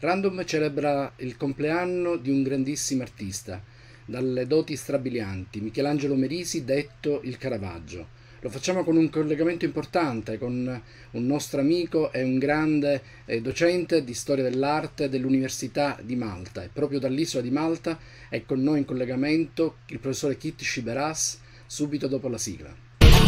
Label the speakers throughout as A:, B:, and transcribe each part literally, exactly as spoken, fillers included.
A: Random celebra il compleanno di un grandissimo artista, dalle doti strabilianti, Michelangelo Merisi, detto il Caravaggio. Lo facciamo con un collegamento importante con un nostro amico e un grande eh, docente di storia dell'arte dell'Università di Malta. E proprio dall'isola di Malta è con noi in collegamento il professore Kit Shiberas, subito dopo la sigla.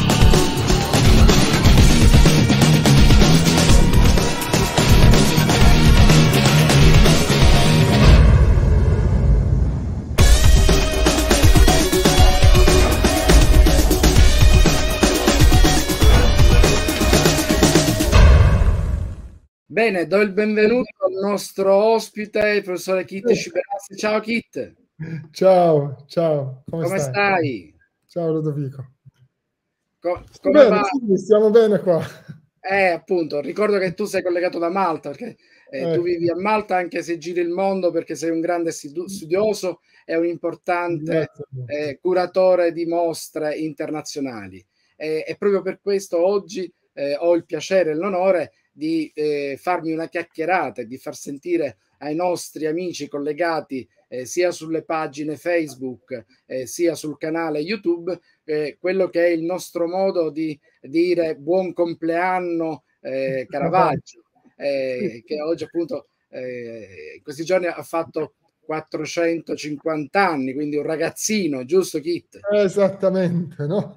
A: Bene, do il benvenuto al nostro ospite, il professore Kit Shiberas. Ciao Kit.
B: Ciao, ciao, come,
A: Come
B: stai?
A: stai?
B: Ciao Ludovico.
A: Co-
B: Sto
A: come
B: bene,
A: va?
B: sì, stiamo bene qua.
A: Eh, appunto, ricordo che tu sei collegato da Malta, perché eh, tu
B: Ecco.
A: vivi a Malta anche se giri il mondo, perché sei un grande studio- studioso e un importante
B: Grazie.
A: eh, curatore di mostre internazionali. Eh, e proprio per questo oggi eh, ho il piacere e l'onore di eh, farmi una chiacchierata e di far sentire ai nostri amici collegati eh, sia sulle pagine Facebook eh, sia sul canale YouTube eh, quello che è il nostro modo di dire buon compleanno eh, Caravaggio, eh, che oggi appunto eh, in questi giorni ha fatto quattrocentocinquanta anni, quindi un ragazzino, giusto Kit?
B: Esattamente, no?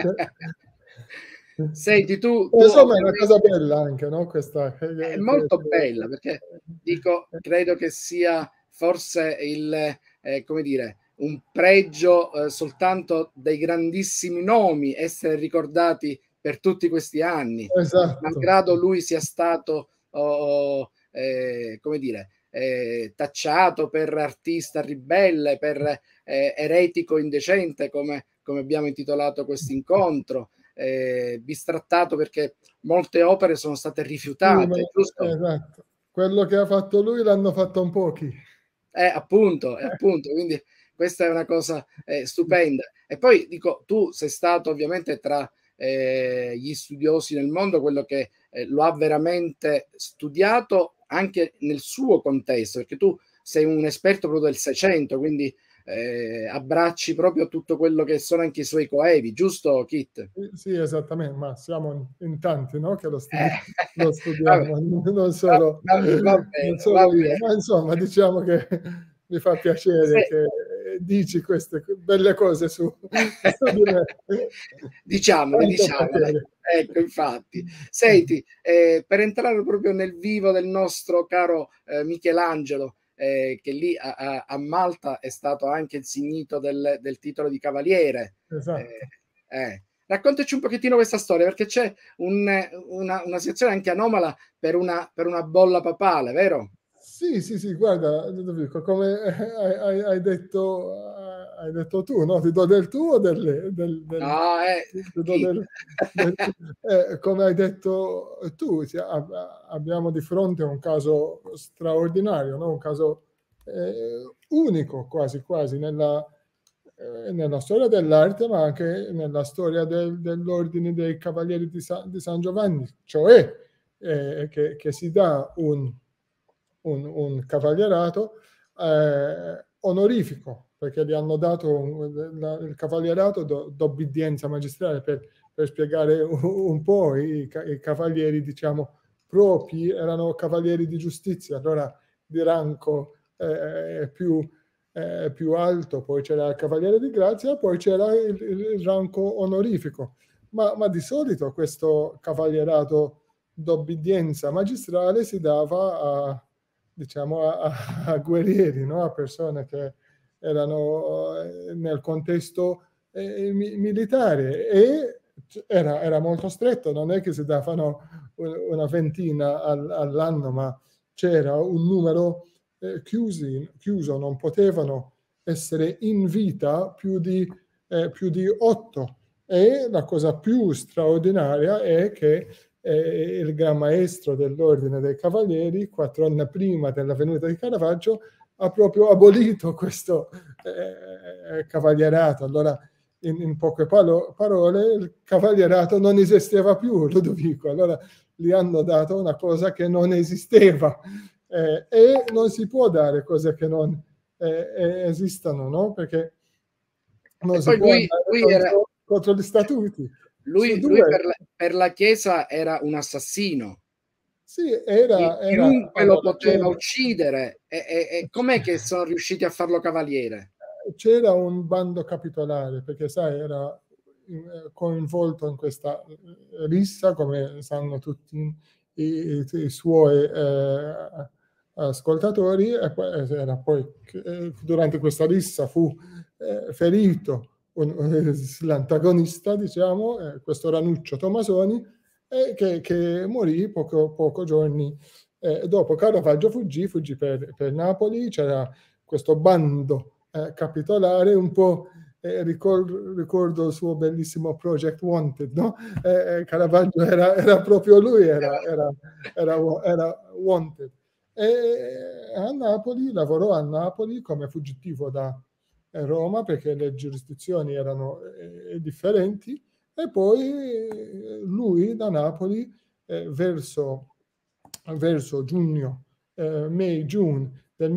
A: Senti, tu, tu
B: Insomma, è una
A: ovviamente
B: cosa bella anche, no? Questa
A: è
B: che, che,
A: molto bella perché dico, credo che sia forse il, eh, come dire, un pregio eh, soltanto dei grandissimi nomi essere ricordati per tutti questi anni,
B: esatto.
A: malgrado lui sia stato, oh, eh, come dire, eh, tacciato per artista ribelle, per eh, eretico indecente, come, come abbiamo intitolato questo incontro, eh, bistrattato perché molte opere sono state
B: Sì, ma,
A: rifiutate, giusto?
B: esatto. Quello che ha fatto lui l'hanno fatto un pochi.
A: Eh, appunto, eh, appunto, quindi questa è una cosa eh, stupenda. E poi dico, tu sei stato ovviamente tra eh, gli studiosi nel mondo, quello che eh, lo ha veramente studiato anche nel suo contesto, perché tu sei un esperto proprio del Seicento, quindi eh, abbracci proprio tutto quello che sono anche i suoi coevi, giusto Kit?
B: Sì, esattamente, ma siamo in tanti, no? Che lo, studi-
A: Eh,
B: lo
A: vabbè,
B: studiamo, non
A: va,
B: solo,
A: va, va
B: non
A: bene, va
B: solo io,
A: bene.
B: ma insomma, diciamo che mi fa piacere
A: Se,
B: che dici queste belle cose su, su di me.
A: diciamole,
B: Tanto
A: diciamole.
B: piacere.
A: Ecco, infatti. Senti, eh, per entrare proprio nel vivo del nostro caro eh, Michelangelo, eh, che lì a, a, a Malta è stato anche insignito del, del titolo di cavaliere.
B: Esatto.
A: Eh, eh. Raccontaci un pochettino questa storia, perché c'è un, una, una situazione anche anomala per una, per una bolla papale, vero?
B: Sì, sì, sì, guarda, Ludovico, come hai, hai- hai detto, hai detto tu, no? Ti do del tuo o del, del, del-
A: No, eh,
B: ti do
A: chi?
B: del- del- eh, come hai detto tu, sì, ab- abbiamo di fronte un caso straordinario, no? Un caso eh, unico quasi quasi nella, eh, nella storia dell'arte, ma anche nella storia del- dell'ordine dei Cavalieri di, Sa- di San Giovanni, cioè eh, che, che si dà un un, un cavalierato eh, onorifico, perché gli hanno dato un, la, il cavalierato do, d'obbedienza magistrale per, per spiegare un, un po' i, i cavalieri, diciamo, propri, erano cavalieri di giustizia, allora di rango eh, più, eh, più alto, poi c'era il cavaliere di grazia, poi c'era il, il, il rango onorifico. Ma, ma di solito questo cavalierato d'obbedienza magistrale si dava a, diciamo, a, a guerrieri, no? A persone che erano eh, nel contesto eh, mi, militare, e era, era molto stretto, non è che si davano una ventina all, all'anno, ma c'era un numero eh, chiusi, chiuso, non potevano essere in vita più di, eh, più di otto. E la cosa più straordinaria è che eh, il Gran Maestro dell'Ordine dei Cavalieri, quattro anni prima della venuta di Caravaggio, ha proprio abolito questo eh, cavalierato. Allora, in, in poche palo- parole, il cavalierato non esisteva più, Ludovico. Allora gli hanno dato una cosa che non esisteva. eh, e non si può dare cose che non eh, esistano, no? Perché non
A: E
B: si
A: poi
B: può
A: lui,
B: andare
A: lui era,
B: contro, contro gli statuti. Su
A: lui, lui
B: due,
A: per la, per la Chiesa era un assassino.
B: sì,
A: Chi-
B: era, era
A: Chiunque lo
B: allora,
A: poteva
B: c'era,
A: uccidere. E, e- e com'è che sono riusciti a farlo cavaliere?
B: c'era un bando capitolare, perché sai, era eh, coinvolto in questa eh, rissa, come sanno tutti i, i- i suoi eh, ascoltatori, e poi, eh, era poi eh, durante questa rissa fu eh, ferito un- l'antagonista, diciamo, eh, questo Ranuccio Tomasoni, eh, che, che morì poco, poco giorni eh, dopo. Caravaggio fuggì, fuggì per, per Napoli, c'era questo bando eh, capitolare, un po' eh, ricordo, ricordo il suo bellissimo Project Wanted, no? Eh, Caravaggio era, era proprio lui, era, era, era, era Wanted. E a Napoli, lavorò a Napoli come fuggitivo da Roma, perché le giurisdizioni erano eh, differenti, e poi lui da Napoli eh, verso, verso giugno, eh, May-June del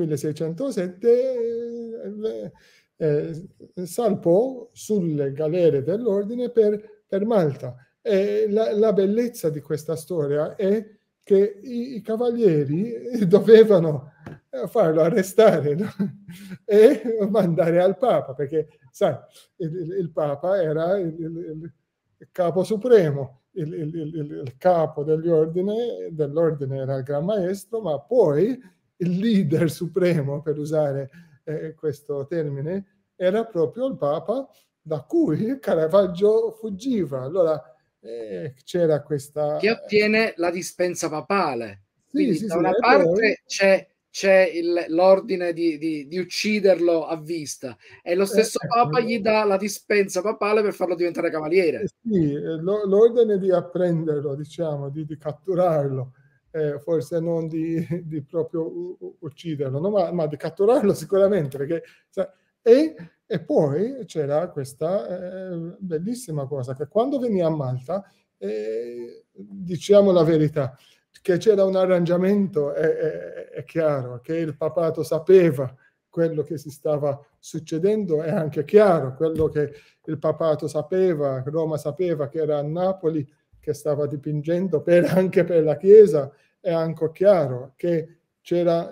B: milleseicentosette eh, eh, salpò sulle galere dell'ordine per, per Malta. E la, la bellezza di questa storia è che i, i cavalieri dovevano farlo arrestare, no? E mandare al Papa, perché sai, il, il Papa era il, il, il capo supremo, il, il, il capo degli ordini, dell'ordine era il Gran Maestro, ma poi il leader supremo, per usare eh, questo termine, era proprio il Papa, da cui Caravaggio fuggiva. Allora eh, c'era questa...
A: Che ottiene la dispensa papale.
B: Sì,
A: Quindi
B: sì,
A: da
B: sì,
A: una
B: e poi...
A: parte c'è, c'è il- l'ordine di, di- di ucciderlo a vista e lo
B: Eh,
A: stesso Papa gli dà la dispensa papale per farlo diventare
B: eh,
A: cavaliere.
B: sì, eh, lo- l'ordine di apprenderlo, diciamo, di, di catturarlo, eh, forse non di, di proprio u- u- ucciderlo, no? ma, ma di catturarlo sicuramente, perché, sai, e, e poi c'era questa eh, bellissima cosa, che quando venì a Malta, eh, diciamo la verità, che c'era un arrangiamento, è, è- è chiaro, che il papato sapeva quello che si stava succedendo, è anche chiaro, quello che il papato sapeva, Roma sapeva che era a Napoli che stava dipingendo per, anche per la Chiesa, è anche chiaro che c'era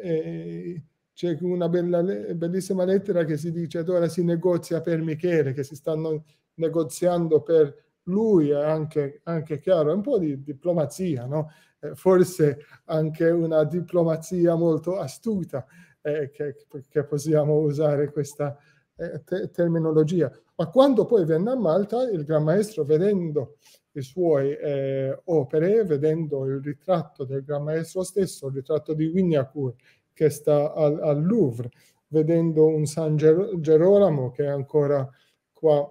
B: eh, c'è una bella, bellissima lettera che si dice che ora si negozia per Michele, che si stanno negoziando per lui, è anche, anche chiaro, è un po' di diplomazia, no? Eh, forse anche una diplomazia molto astuta, eh, che, che possiamo usare questa eh, te- terminologia. Ma quando poi venne a Malta, il Gran Maestro, vedendo le sue eh, opere, vedendo il ritratto del Gran Maestro stesso, il ritratto di Wignacourt che sta al, al Louvre, vedendo un San Ger- Gerolamo che è ancora qua,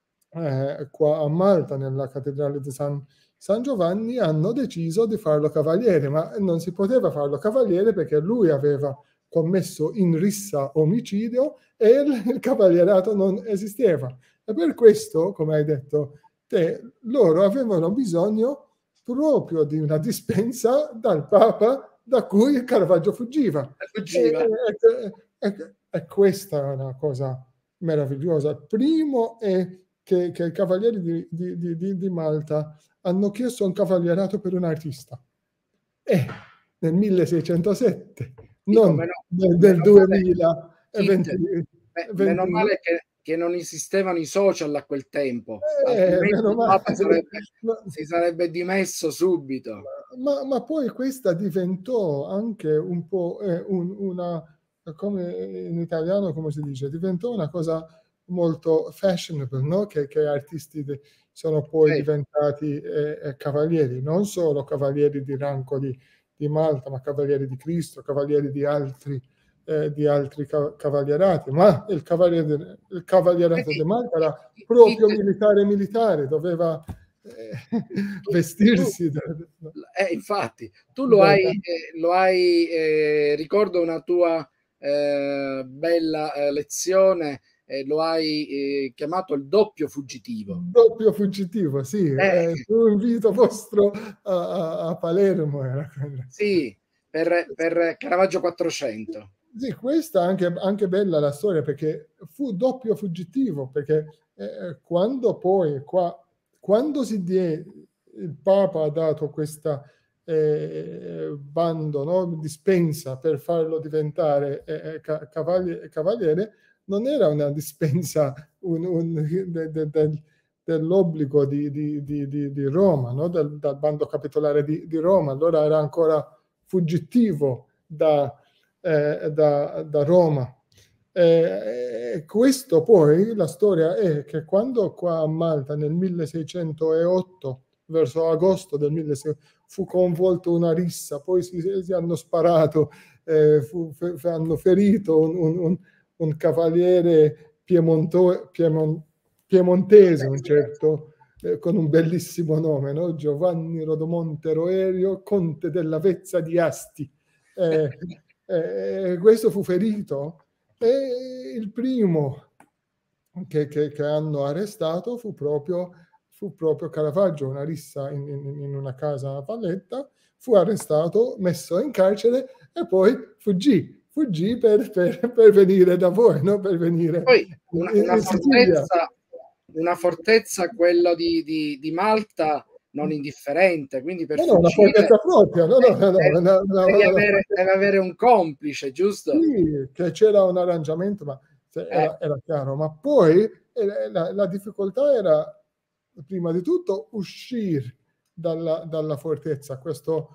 B: eh, qua a Malta, nella cattedrale di San, San Giovanni, hanno deciso di farlo cavaliere, ma non si poteva farlo cavaliere perché lui aveva commesso in rissa omicidio e il, il cavalierato non esisteva. E per questo, come hai detto te, loro avevano bisogno proprio di una dispensa dal Papa da cui Caravaggio fuggiva. E,
A: Fuggiva.
B: e, e, e questa è una cosa meravigliosa. Primo è che, che i cavalieri di, di, di, di Malta hanno chiesto un cavalierato per un artista. E nel milleseicentosette,
A: Dico,
B: non
A: meno,
B: nel,
A: meno
B: nel
A: male,
B: duemilaventi.
A: Kit, me- meno male che, che non esistevano i social a quel tempo,
B: Eh,
A: altrimenti
B: meno
A: il
B: male.
A: Papa sarebbe,
B: Ma,
A: si sarebbe dimesso subito.
B: ma, ma poi questa diventò anche un po' eh, un, una, come in italiano, come si dice, diventò una cosa molto fashionable, no? Che, che artisti de, sono poi
A: Sì.
B: diventati eh, eh, cavalieri, non solo cavalieri di rango di, di Malta, ma cavalieri di Cristo, cavalieri di altri, eh, di altri cavalierati, ma il, cavaliere, il cavalierato di
A: Senti,
B: Malta
A: Kit,
B: era proprio
A: Kit,
B: militare militare, doveva eh,
A: tu, tu,
B: vestirsi da,
A: eh, infatti, tu lo
B: da,
A: hai,
B: da,
A: eh, lo hai eh, ricordo una tua eh, bella eh, lezione, eh, lo hai eh, chiamato il doppio fuggitivo.
B: doppio fuggitivo, sì,
A: Eh,
B: eh, su invito vostro a, a, a Palermo era quello.
A: sì, per, per Caravaggio quattrocento.
B: Sì, questa è anche, anche bella la storia, perché fu doppio fuggitivo, perché eh, quando poi qua, quando si die, il Papa ha dato questa eh, bando, no, dispensa per farlo diventare eh, cavaliere, cavaliere, non era una dispensa un, un, de, de, de, dell'obbligo di, di, di, di Roma, no? dal, dal bando capitolare di, di Roma, allora era ancora fuggitivo da, eh, da, da Roma. Eh, questo poi, la storia è che quando qua a Malta nel milleseicentootto, verso agosto del milleseicento, fu coinvolto una rissa, poi si, si hanno sparato, eh, fu, fu, hanno ferito un, un, un cavaliere piemonto, piemon, piemontese, un certo, eh, con un bellissimo nome, no? Giovanni Rodomonte Roerio, conte della Vezza di Asti. Eh, eh, questo fu ferito, e il primo che, che, che hanno arrestato fu proprio, fu proprio Caravaggio, una rissa in, in, in una casa a Valletta, fu arrestato, messo in carcere e poi fuggì. Fuggì per, per, per venire da voi, no? Per venire
A: poi una,
B: in,
A: una,
B: in
A: fortezza, una fortezza, quello di, di, di Malta, non indifferente, quindi per
B: no, no,
A: fuggire
B: una fortezza propria, no, no, no,
A: deve,
B: no, no,
A: deve,
B: no,
A: avere, deve avere un complice, giusto?
B: Sì, che c'era un arrangiamento, ma era, era chiaro. Ma poi eh, la, la difficoltà era, prima di tutto, uscire dalla, dalla fortezza, questa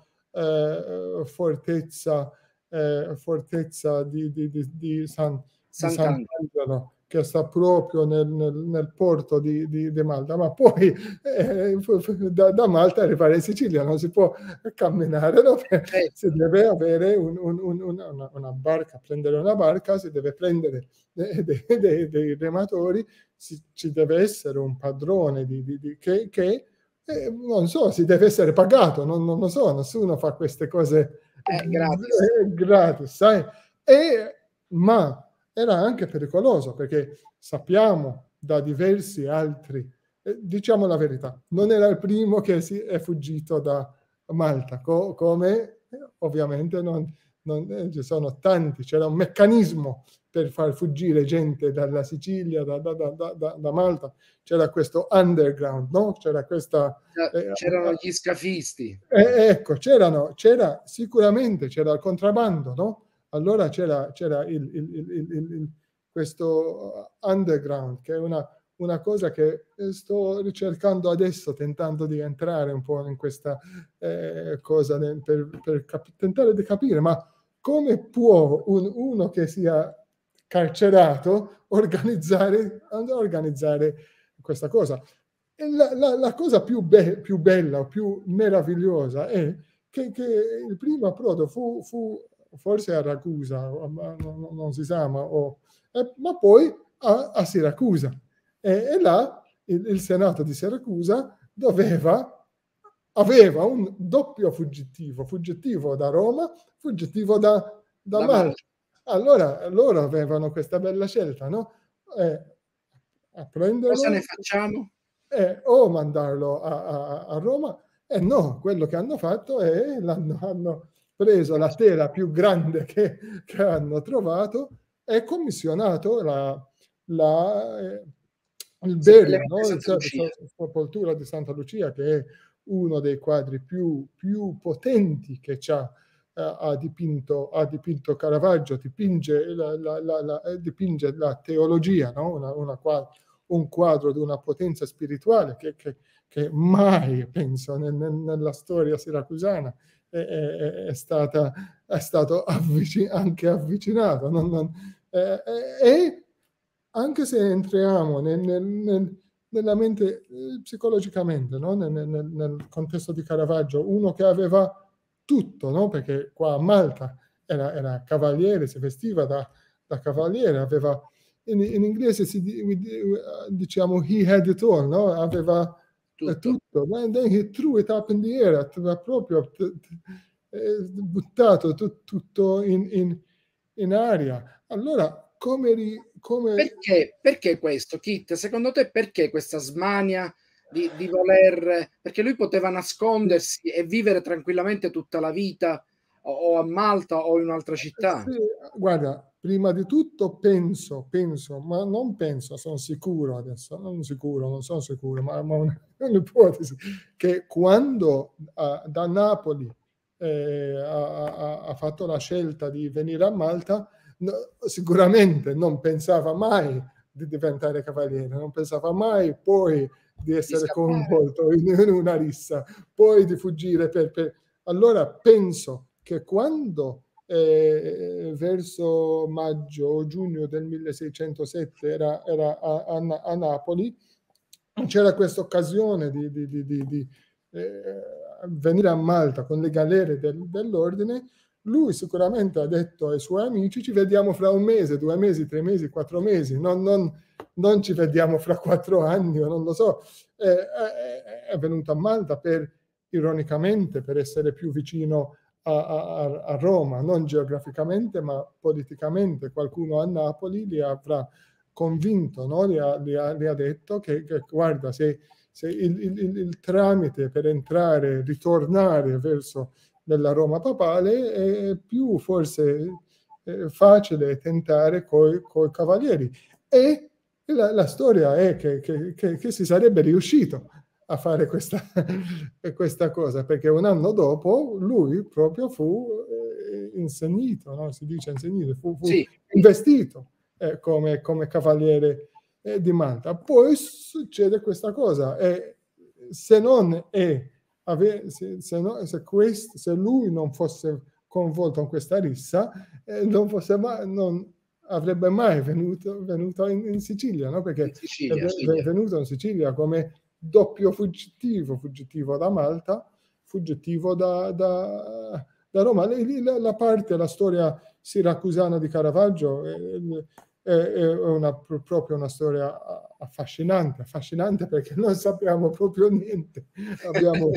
B: eh, fortezza, eh, fortezza di, di, di, di, San, di Sant'Angelo, che sta proprio nel, nel, nel porto di, di, di Malta, ma poi eh, da, da Malta arrivare in Sicilia non si può camminare, no? Si deve avere un, un, un, una, una barca, prendere una barca, si deve prendere dei, dei, dei, dei rematori, si, ci deve essere un padrone di, di, di, che, che eh, non so, si deve essere pagato, non, non lo so, nessuno fa queste cose
A: eh, gratis,
B: eh, gratis, sai? E, ma era anche pericoloso, perché sappiamo da diversi altri, eh, diciamo la verità, non era il primo che si è fuggito da Malta, co come eh, ovviamente non, non eh, ci sono tanti, c'era un meccanismo per far fuggire gente dalla Sicilia, da, da, da, da, da Malta, c'era questo underground, no? C'era questa...
A: Eh, c'erano gli scafisti.
B: Eh, ecco, c'erano, c'era sicuramente, c'era il contrabbando, no? Allora c'era, c'era il, il, il, il, questo underground, che è una, una cosa che sto ricercando adesso, tentando di entrare un po' in questa eh, cosa per, per tentare di capire, ma come può un, uno che sia carcerato organizzare, organizzare questa cosa? E la, la, la cosa più, be più bella, più meravigliosa è che, che il primo approdo fu, fu forse a Ragusa, ma non, non si sa, ma, o, eh, ma poi a, a Siracusa. E, e là il, il Senato di Siracusa doveva, aveva un doppio fuggitivo, fuggitivo da Roma, fuggitivo da, da, da Malta. Malta. Allora loro avevano questa bella scelta, no? Eh, a prenderlo,
A: cosa ne facciamo?
B: Eh, o mandarlo a, a, a Roma, e eh no, quello che hanno fatto è l'hanno hanno preso la tela più grande che, che hanno trovato e commissionato la, la, eh, il Berio, no? La sepoltura di Santa Lucia, che è uno dei quadri più, più potenti che c'ha, eh, ha, dipinto, ha dipinto Caravaggio, dipinge la, la, la, la, dipinge la teologia, no? una, una quadra, un quadro di una potenza spirituale che, che, che mai, penso, nel, nella storia siracusana è, è, è, stata, è stato avvicin anche avvicinato. Non, non, eh, e anche se entriamo nel, nel, nel, nella mente eh, psicologicamente, no? nel, nel, nel contesto di Caravaggio, uno che aveva tutto, no? Perché qua a Malta era, era cavaliere, si vestiva da, da cavaliere, aveva... In, in inglese si, diciamo he had it all, no? Aveva tutto, tutto. And then he threw it up in the air, aveva proprio eh, buttato tu, tutto in, in, in aria. Allora, come, ri, come...
A: Perché, perché questo, Kit? Secondo te perché questa smania di, di voler... Perché lui poteva nascondersi e vivere tranquillamente tutta la vita, o, o a Malta o in un'altra città?
B: Sì, guarda, prima di tutto penso, penso, ma non penso, sono sicuro adesso, non sicuro, non sono sicuro, ma, ma un, un'ipotesi, che quando uh, da Napoli eh, ha, ha fatto la scelta di venire a Malta, no, sicuramente non pensava mai di diventare cavaliere, non pensava mai poi di essere
A: Di
B: coinvolto in, in una rissa, poi di fuggire per... per... Allora penso che quando eh, verso maggio o giugno del milleseicentosette era, era a, a, a Napoli, c'era questa occasione di, di, di, di, di eh, venire a Malta con le galere del, dell'ordine. Lui sicuramente ha detto ai suoi amici: ci vediamo fra un mese, due mesi, tre mesi, quattro mesi, non, non, non ci vediamo fra quattro anni, o non lo so. Eh, è, è venuto a Malta per, ironicamente, per essere più vicino a, a, a Roma, non geograficamente ma politicamente. Qualcuno a Napoli li avrà convinto, no? Gli, ha, gli, ha, gli ha detto che, che guarda, se, se il, il, il tramite per entrare, ritornare verso della Roma papale è più forse eh, facile tentare coi, coi cavalieri. E la, la storia è che, che, che, che si sarebbe riuscito a fare questa, questa cosa, perché un anno dopo lui proprio fu eh, insegnito, no? Si dice insegnito, fu, fu
A: Sì.
B: investito eh, come, come cavaliere eh, di Malta. Poi succede questa cosa, e se non è, ave, se, se, no, se, quest, se lui non fosse coinvolto in questa rissa, eh, non, fosse mai, non avrebbe mai venuto, venuto in, in Sicilia, no? Perché
A: in Sicilia,
B: è, è venuto in Sicilia come doppio fuggitivo, fuggitivo da Malta, fuggitivo da, da, da Roma. La, la parte, la storia siracusana di Caravaggio è, è, è una, proprio una storia affascinante, affascinante perché non sappiamo proprio niente. Abbiamo,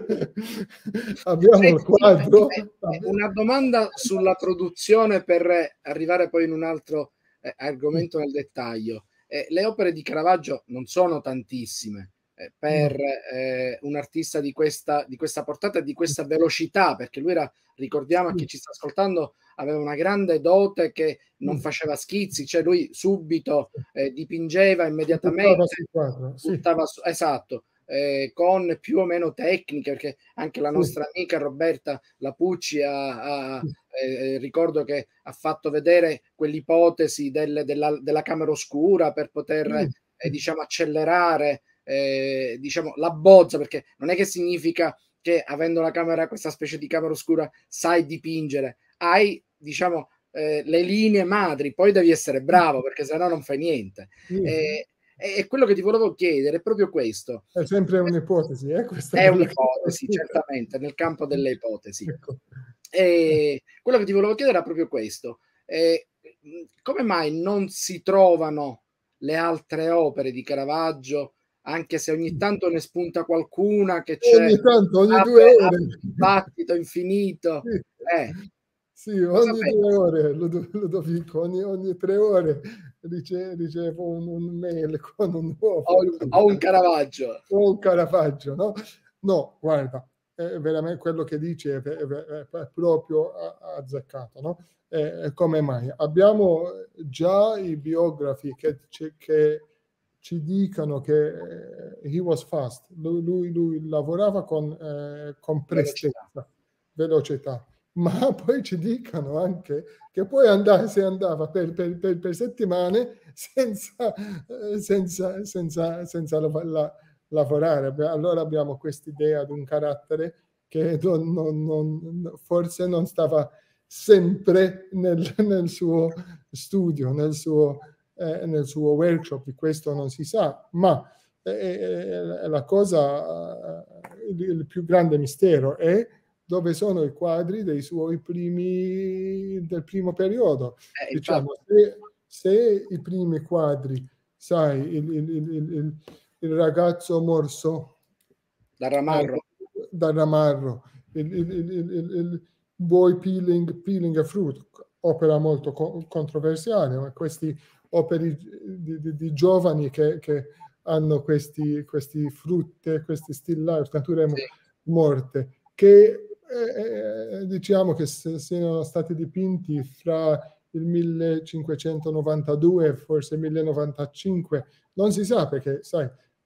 B: abbiamo il quadro.
A: Una domanda sulla produzione per arrivare poi in un altro eh, argomento nel dettaglio. Eh, le opere di Caravaggio non sono tantissime. Per eh, un artista di questa, di questa portata e di questa velocità, perché lui era, ricordiamo a chi ci sta ascoltando, aveva una grande dote che non faceva schizzi, cioè lui subito eh, dipingeva immediatamente,
B: buttava su,
A: buttava su, esatto, eh, con più o meno tecniche, perché anche la nostra sì. amica Roberta Lapucci ha, ha eh, ricordo che ha fatto vedere quell'ipotesi del, della, della camera oscura per poter sì. eh, diciamo accelerare Eh, diciamo la bozza, perché non è che significa che avendo la camera, questa specie di camera oscura, sai dipingere, hai diciamo eh, le linee madri, poi devi essere bravo perché sennò non fai niente.
B: Sì.
A: E, e quello che ti volevo chiedere è proprio questo.
B: È sempre un'ipotesi, eh? Questa
A: è un'ipotesi, certamente, nel campo delle ipotesi. Ecco. E quello che ti volevo chiedere era proprio questo. Eh, come mai non si trovano le altre opere di Caravaggio, anche se ogni tanto ne spunta qualcuna che c'è
B: ogni tanto, ogni due ore
A: un battito infinito.
B: Sì,
A: eh.
B: sì ogni due ore, Ludovico, ogni, ogni tre ore ricevo, ricevo un, un mail con un nuovo
A: o, o un Caravaggio
B: o un Caravaggio, no? No, guarda, è veramente quello che dici è, è, è, è proprio azzeccato, no? Eh, come mai? Abbiamo già i biografi che, che ci dicono che eh, he was fast, lui, lui, lui lavorava con, eh, con prestezza, velocità. velocità, ma poi ci dicono anche che poi andava, si andava per, per, per, per settimane senza, eh, senza, senza, senza la, la, lavorare. Allora abbiamo quest'idea di un carattere che non, non, non, forse non stava sempre nel, nel suo studio, nel suo Eh, nel suo workshop, di questo non si sa, ma eh, la cosa, il, il più grande mistero è dove sono i quadri dei suoi primi, del primo periodo. Eh, diciamo, se, se i primi quadri, sai, il, il, il, il, il ragazzo morso
A: da Ramarro,
B: eh, da Ramarro, il, il, il, il, il boy peeling, peeling a fruit, opera molto co- controversiale, ma questi opere di, di, di giovani che, che hanno questi, questi frutte, questi still life, nature sì. morte, che eh, eh, diciamo che se, siano stati dipinti fra il millecinquecentonovantadue e forse il millenovantcinque, non si sa, perché sai,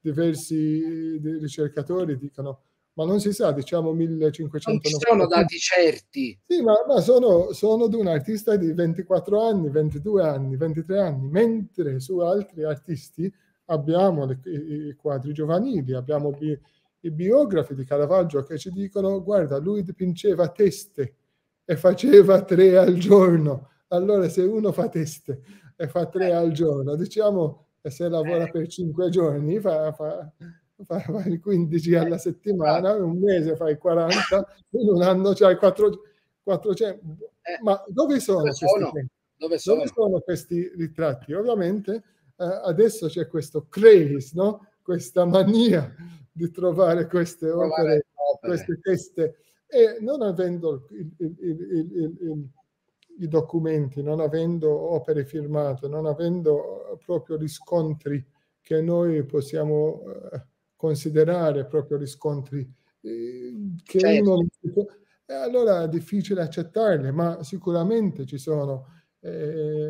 B: diversi ricercatori dicono, ma non si sa, diciamo
A: Non ci sono
B: millecinquecentonovantacinque.
A: dati certi.
B: Sì, ma, ma sono, sono di un artista di ventiquattro anni, ventidue anni, ventitré anni, mentre su altri artisti abbiamo le, i, i quadri giovanili, abbiamo bi, i biografi di Caravaggio che ci dicono, guarda, lui dipingeva teste e faceva tre al giorno. Allora se uno fa teste e fa tre al giorno, diciamo, e se lavora per cinque giorni fa, fa, fa, fa i quindici alla settimana, un mese fai quaranta, in un anno c'hai quattrocento. Ma dove sono,
A: dove sono?
B: questi
A: Dove sono?
B: Dove sono questi ritratti? Ovviamente eh, adesso c'è questo craze, no? Questa mania di trovare queste opere, opere, queste teste, e non avendo il, il, il, il, i documenti, non avendo opere firmate, non avendo proprio riscontri che noi possiamo eh, considerare proprio riscontri eh, che certo. uno... E allora è difficile accettarle, ma sicuramente ci sono eh,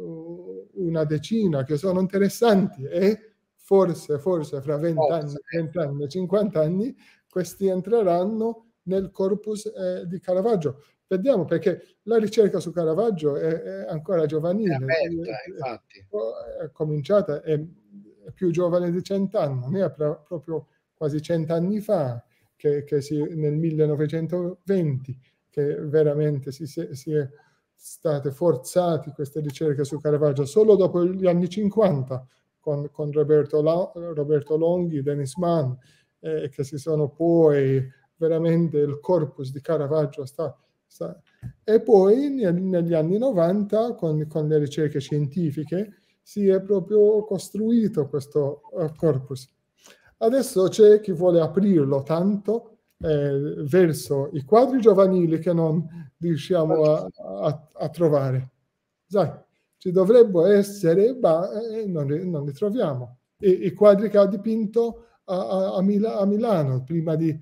B: una decina che sono interessanti, e forse, forse fra venti anni, venti anni, cinquanta anni, questi entreranno nel corpus eh, di Caravaggio. Vediamo, perché la ricerca su Caravaggio è, è ancora giovanile, è,
A: aperta, infatti.
B: È cominciata, è più giovane di cent'anni, è proprio quasi cent'anni fa, che, che si, nel millenovecentoventi, che veramente si, si è state forzate queste ricerche su Caravaggio. Solo dopo gli anni cinquanta, con, con Roberto, La, Roberto Longhi, Dennis Mann, eh, che si sono poi veramente il corpus di Caravaggio sta, sta. E poi nel, negli anni novanta, con, con le ricerche scientifiche, si è proprio costruito questo uh, corpus. Adesso c'è chi vuole aprirlo tanto eh, verso i quadri giovanili che non riusciamo a, a, a trovare. Sai, ci dovrebbero essere, ma eh, non, non li troviamo. E, i quadri che ha dipinto a, a, a, Mila, a Milano prima di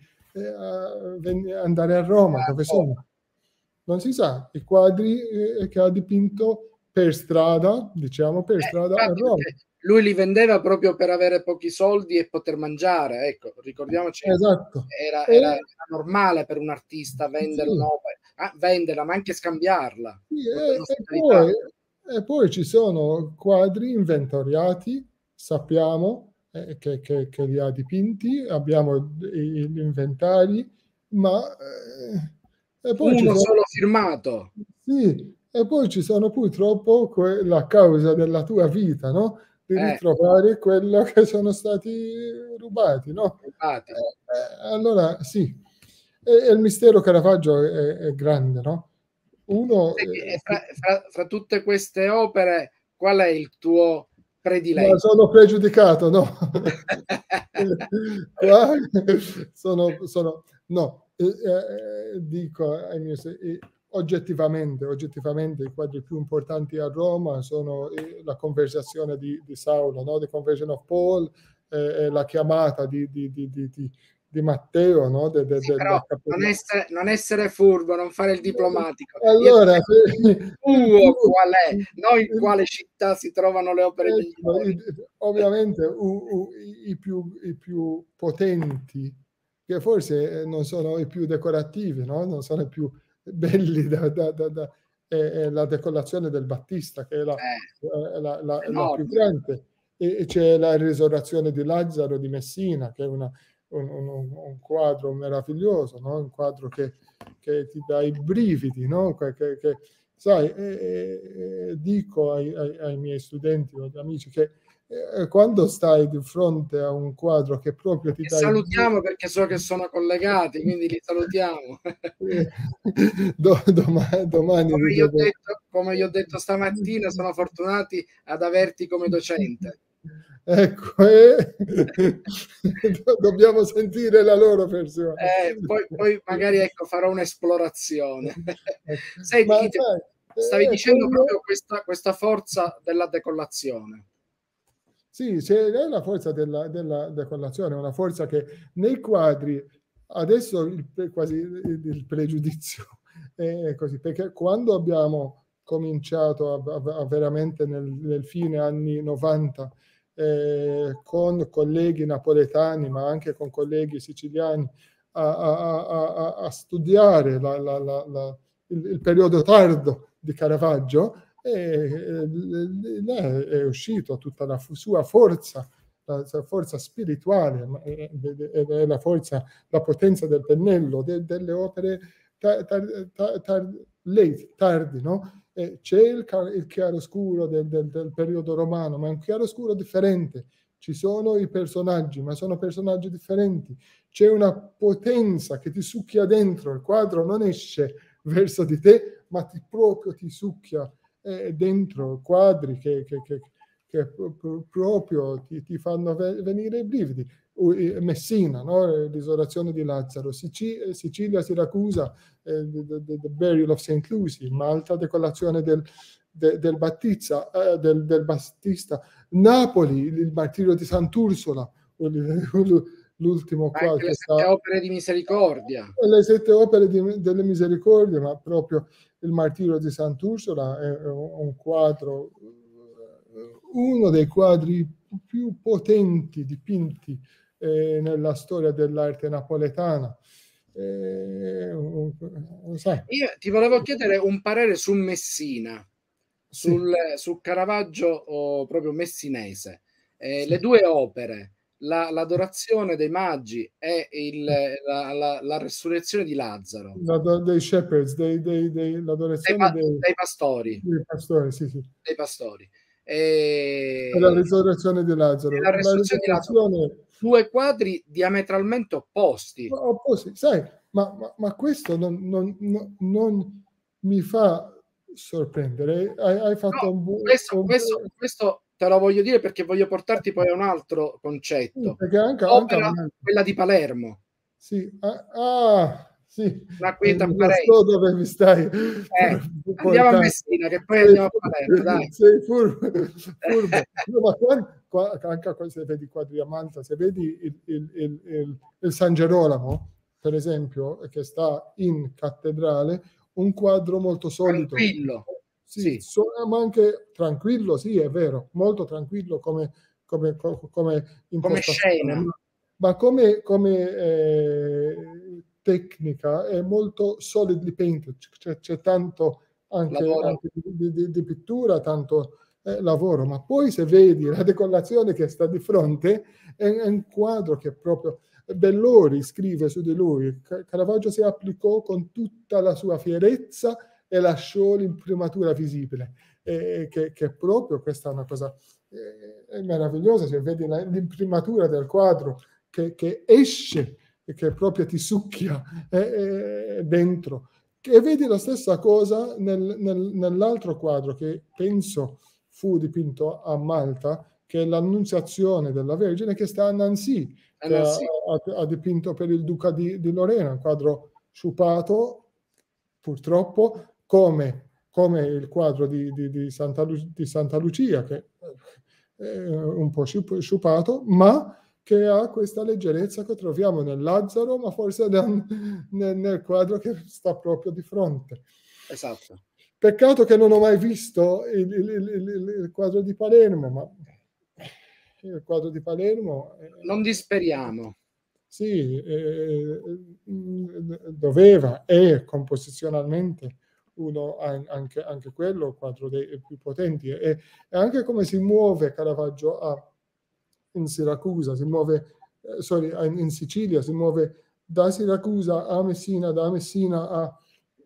B: eh, andare a Roma, dove sono? Non si sa. I quadri eh, che ha dipinto per strada, diciamo per strada eh, a Roma.
A: Lui li vendeva proprio per avere pochi soldi e poter mangiare, ecco, ricordiamoci,
B: esatto.
A: era, era, era normale per un artista vendere sì. un'opera, ah, venderla, ma anche scambiarla.
B: Sì, e, e, poi, e poi ci sono quadri inventoriati, sappiamo eh, che, che, che li ha dipinti, abbiamo gli inventari, ma... Eh, e poi
A: uno
B: sono,
A: solo firmato.
B: Sì, e poi ci sono purtroppo la causa della tua vita, no? Di eh. ritrovare quello che sono stati rubati, no?
A: Rubati.
B: Eh, eh, allora, sì. E, e il mistero Caravaggio è, è grande, no? Uno...
A: Eh, fra, fra, fra tutte queste opere, qual è il tuo prediletto?
B: No, sono pregiudicato, no. Qua sono, sono... No, eh, eh, dico ai miei... Eh, oggettivamente, oggettivamente i quadri più importanti a Roma sono eh, la conversazione di, di Saulo, no? The Conversion of Paul, eh, la chiamata di, di, di, di, di Matteo, no? De, de,
A: sì, però non essere, non essere furbo, non fare il diplomatico.
B: Allora,
A: tuo qual è? Non in quale città si trovano le opere
B: ecco,
A: migliori.
B: Ovviamente u, u, i, più, i più potenti, che forse non sono i più decorativi, no? Non sono i più belli da, da, da, da è, è la decollazione del Battista, che è la, eh, la, la, la più grande, e, e c'è la risurrezione di Lazzaro di Messina, che è una, un, un, un quadro meraviglioso, no? Un quadro che, che ti dà i brividi, no? Che, che, che sai, eh, eh, dico ai, ai, ai miei studenti o agli amici che eh, quando stai di fronte a un quadro che proprio ti dà...
A: Salutiamo, perché so che sono collegati, quindi li salutiamo.
B: Do, domani, domani
A: come, io ho detto, come io ho detto stamattina, sono fortunati ad averti come docente.
B: Ecco, eh, dobbiamo sentire la loro versione.
A: Eh, poi, poi magari ecco, farò un'esplorazione. Senti, Ma, Chite, stavi eh, dicendo quello... proprio questa, questa forza della decollazione.
B: Sì, c'è la forza della, della decollazione, una forza che nei quadri adesso il, quasi il, il pregiudizio è così, perché quando abbiamo cominciato a, a, a veramente nel, nel fine anni novanta eh, con colleghi napoletani, ma anche con colleghi siciliani, a, a, a, a studiare la, la, la, la, il, il periodo tardo di Caravaggio, e là è uscito tutta la sua forza, la sua forza spirituale e la forza, la potenza del pennello, de, delle opere tar, tar, tar, tar, late, tardi, no? E c'è il, il chiaroscuro del, del, del periodo romano, ma è un chiaroscuro differente. Ci sono i personaggi, ma sono personaggi differenti. C'è una potenza che ti succhia dentro. Il quadro non esce verso di te, ma ti proprio ti succhia eh, dentro. Quadri che, che, che, che proprio ti, ti fanno venire i brividi. Messina, no? L'isolazione di Lazzaro, Sicilia, Sicilia Siracusa, eh, the, the, the Burial of Saint Lucy, Malta, decolazione del, de, del, Battista, eh, del, del Battista, Napoli, il martirio di Sant'Ursula, l'ultimo
A: qua. Anche le
B: sta,
A: sette opere di misericordia.
B: Le sette opere di, delle misericordie, ma proprio il martirio di Sant'Ursula è un quadro, uno dei quadri più potenti dipinti eh, nella storia dell'arte napoletana. Eh, sai.
A: Io ti volevo chiedere un parere su Messina, sul, sì. su Caravaggio o proprio messinese. Eh, sì. Le due opere, la, l'adorazione dei magi e il, la, la, la resurrezione di Lazzaro.
B: La, dei shepherds, dei, dei, dei, l'adorazione
A: dei, dei, dei pastori.
B: Dei pastori, sì, sì.
A: Dei pastori. E...
B: e la risurrezione di Lazzaro.
A: La risurrezione
B: la risurrezione...
A: di Lazzaro. Due quadri diametralmente opposti.
B: Opposti, sai, ma, ma, ma questo non, non, non, non mi fa sorprendere. Hai, hai fatto
A: no,
B: un buon...
A: Questo,
B: un...
A: questo, questo te lo voglio dire perché voglio portarti poi a un altro concetto.
B: Perché anche,
A: Opera,
B: anche...
A: quella di Palermo.
B: Sì, ah, ah sì.
A: La quieta
B: eh, so dove mi stai.
A: Eh, andiamo a Messina, che poi sei andiamo a Palermo, dai.
B: Sei furbo. furbo. No, ma qua, qua, anche se vedi quadri a Malta, se vedi il, il, il, il, il San Gerolamo, per esempio, che sta in cattedrale, un quadro molto solido.
A: Tranquillo.
B: Sì,
A: sì.
B: So, ma anche tranquillo, sì, è vero, molto tranquillo come, come, come,
A: come scena.
B: Ma, ma come, come eh, tecnica è molto solidly painted, c'è, c'è tanto anche, anche di, di, di pittura, tanto eh, lavoro, ma poi se vedi la decollazione che sta di fronte è, è un quadro che proprio Bellori scrive su di lui. Caravaggio si applicò con tutta la sua fierezza e lasciò l'imprimatura visibile, eh, che, che proprio questa è una cosa eh, è meravigliosa. Se vedi la, l'imprimatura del quadro che, che esce e che proprio ti succhia eh, eh, dentro, e vedi la stessa cosa nel, nel, nell'altro quadro che penso fu dipinto a Malta, che è l'Annunziazione della Vergine, che sta a Nancy,
A: eh,
B: che
A: sì.
B: ha, ha dipinto per il Duca di, di Lorena, un quadro sciupato purtroppo, come, come il quadro di, di, di, Santa, Lu- di Santa Lucia, che è un po' sciupato, ma che ha questa leggerezza che troviamo nel Lazzaro, ma forse nel, nel, nel quadro che sta proprio di fronte.
A: Esatto.
B: Peccato che non ho mai visto il, il, il, il quadro di Palermo, ma il quadro di Palermo...
A: Non disperiamo.
B: Sì, eh, doveva, e composizionalmente uno anche, anche quello, il quadro dei più potenti, e, e anche come si muove Caravaggio a, in Siracusa, si muove, eh, sorry, in Sicilia, si muove da Siracusa a Messina, da Messina a,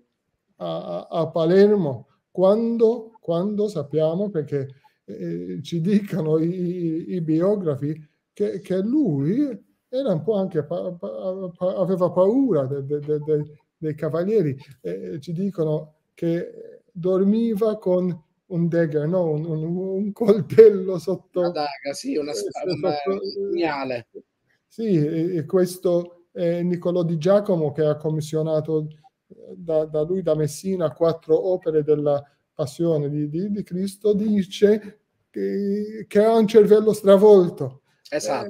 B: a, a Palermo, quando, quando sappiamo, perché eh, ci dicono i, i biografi, che, che lui era un po' anche pa, pa, pa, aveva paura de, de, de, de, dei cavalieri, eh, ci dicono che dormiva con un dagger, no? un, un, un coltello sotto
A: una daga, sì, una,
B: eh,
A: un pugnale.
B: Sì, e, e questo è Niccolò di Giacomo, che ha commissionato da, da lui, da Messina, quattro opere della Passione di, di, di Cristo, dice che, che ha un cervello stravolto.
A: Esatto.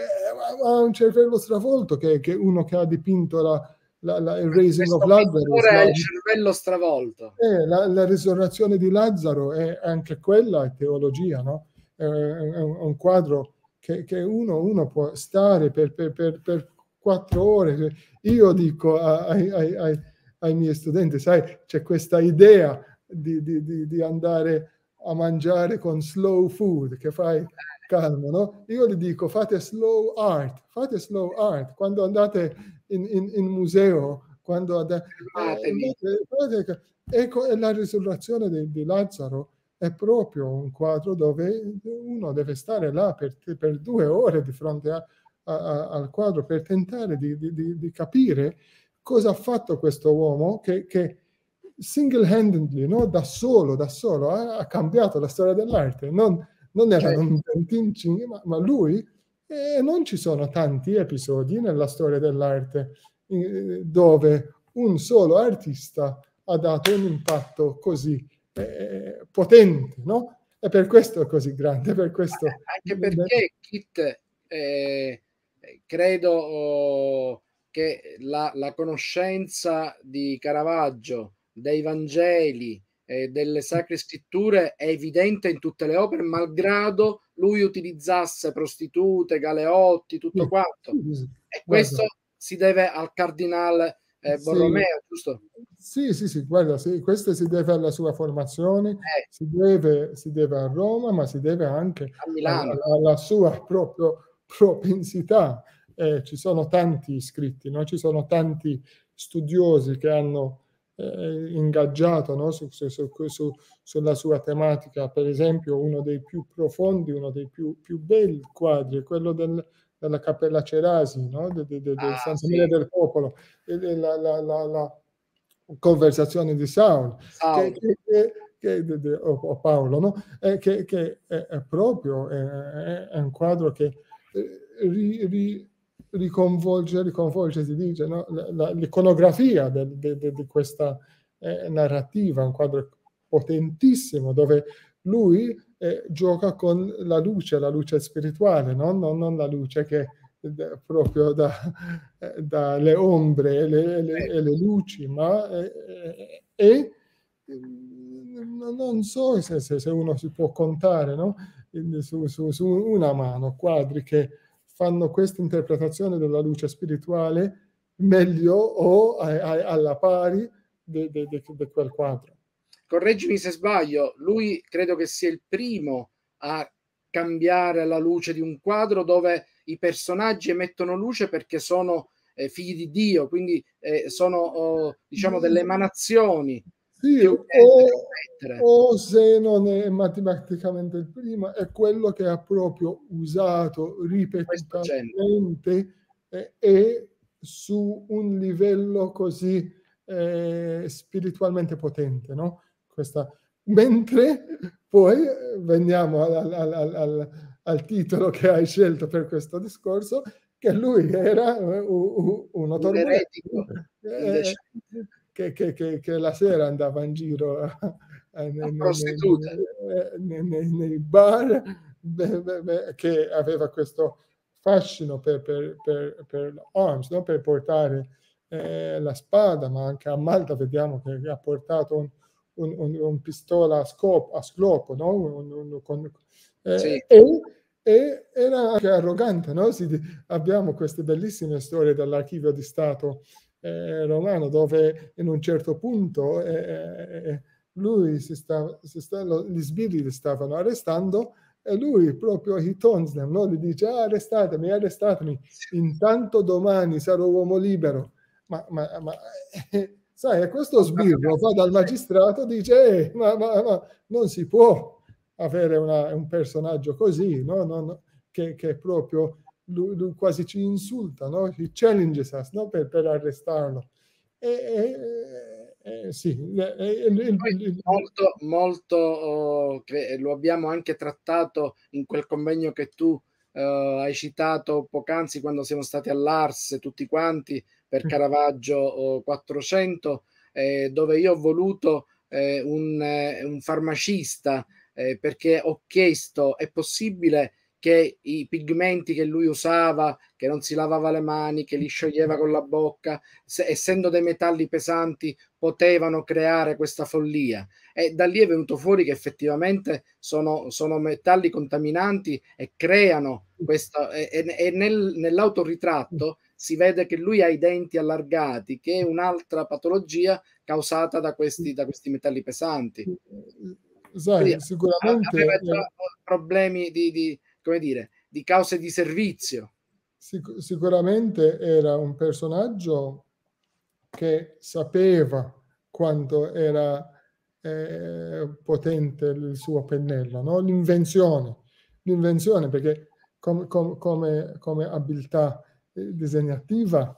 B: Eh, ha un cervello stravolto, che, che uno che ha dipinto la, la, la, il Raising
A: Questo
B: of Lazarus,
A: pittore ha
B: la,
A: il cervello stravolto.
B: eh, la, la risurrezione di Lazzaro, è anche quella è teologia, no? È, è un quadro che, che uno, uno può stare per, per, per, per quattro ore. Io dico ai, ai, ai, ai miei studenti, sai, c'è questa idea di, di, di, di andare a mangiare con slow food, che fai calmo, no? Io gli dico, fate slow art, fate slow art. Quando andate in, in, in museo, quando andate,
A: Fermatevi.
B: eh, ecco, e la risurrezione di, di Lazzaro è proprio un quadro dove uno deve stare là per, per due ore di fronte a, a, al quadro, per tentare di, di, di capire cosa ha fatto questo uomo che, che single-handedly, no? da solo, da solo ha, ha cambiato la storia dell'arte. Non, non erano certo. ma, ma lui, e non ci sono tanti episodi nella storia dell'arte eh, dove un solo artista ha dato un impatto così eh, potente, no? E per questo è così grande, per questo...
A: Anche perché Kit, eh, credo oh, che la, la conoscenza di Caravaggio, dei Vangeli e delle Sacre Scritture è evidente in tutte le opere, malgrado lui utilizzasse prostitute, galeotti, tutto
B: Sì,
A: quanto.
B: sì,
A: E questo
B: guarda,
A: si deve al cardinale eh,
B: sì,
A: Borromeo, giusto?
B: sì, sì, sì, guarda, sì, questo si deve alla sua formazione,
A: Eh,
B: si deve, si deve a Roma, ma si deve anche
A: a
B: alla,
A: Milano.
B: alla sua proprio propensità. Eh, ci sono tanti iscritti, no? Ci sono tanti studiosi che hanno eh, ingaggiato, no? su, su, su, su, sulla sua tematica. Per esempio, uno dei più profondi, uno dei più, più belli quadri è quello del, della Cappella Cerasi, no? de, de, de, del
A: Ah,
B: Santa
A: sì.
B: Maria del Popolo, e la, la, la, la conversazione di Saul, che, che, che, che de, de, o, o Paolo, no? eh, che, che è, è proprio è, è un quadro che ri, ri, riconvolge, riconvolge, si dice, no? la, la, l'iconografia de, de, de, di questa eh, narrativa, un quadro potentissimo dove lui eh, gioca con la luce, la luce spirituale, no? non, non la luce che da, proprio da, eh, dalle ombre e le, le, e le luci, ma eh, e non so se, se, uno si può contare, no? su, su, su una mano quadri che fanno questa interpretazione della luce spirituale meglio o a, a, alla pari di quel quadro.
A: Correggimi se sbaglio, lui credo che sia il primo a cambiare la luce di un quadro dove i personaggi emettono luce perché sono eh, figli di Dio, quindi eh, sono oh, diciamo delle emanazioni
B: sì,
A: più
B: o,
A: che
B: o se non è matematicamente il primo, è quello che ha proprio usato ripetutamente eh, e su un livello così eh, spiritualmente potente, no? Questa, mentre poi veniamo al, al, al, al, titolo che hai scelto per questo discorso, che lui era uh, uno
A: un eretico
B: eh, che, che, che, che la sera andava in giro eh, nei, nei, nei, nei, nei bar, beh, beh, beh, che aveva questo fascino per, per, per, per arms, no? Per portare eh, la spada, ma anche a Malta vediamo che ha portato un, un, un, un pistola a, scopo, a scopo, no? Un, un, con, eh, sì. e, e era anche arrogante, no? Si, abbiamo queste bellissime storie dall'archivio di Stato eh, romano dove in un certo punto eh, lui si stava, si stava, gli sbirri li stavano arrestando e lui proprio he taunts them, no? Gli dice ah, arrestatemi, arrestatemi, intanto domani sarò uomo libero. Ma, ma, ma eh, sai, questo sbirro va dal magistrato e dice eh, ma, ma, ma non si può avere una, un personaggio così, no? Non, che, che proprio lui, lui quasi ci insulta, no? He challenges us, no? per, per arrestarlo. E, e, e, sì, e, il, il, il,
A: molto, molto oh, lo abbiamo anche trattato in quel convegno che tu uh, hai citato poc'anzi quando siamo stati all'Ars tutti quanti per Caravaggio oh, quattrocento, eh, dove io ho voluto eh, un, eh, un farmacista eh, perché ho chiesto è possibile che i pigmenti che lui usava, che non si lavava le mani, che li scioglieva con la bocca, se, essendo dei metalli pesanti, potevano creare questa follia. E da lì è venuto fuori che effettivamente sono, sono metalli contaminanti e creano questa. E, e nel, nell'autoritratto si vede che lui ha i denti allargati, che è un'altra patologia causata da questi, da questi metalli pesanti.
B: Sai, sicuramente
A: aveva già problemi di, di, come dire, di cause di servizio.
B: Sic- sicuramente era un personaggio che sapeva quanto era eh, potente il suo pennello, no? L'invenzione, l'invenzione perché com- com- come, come abilità eh, disegnativa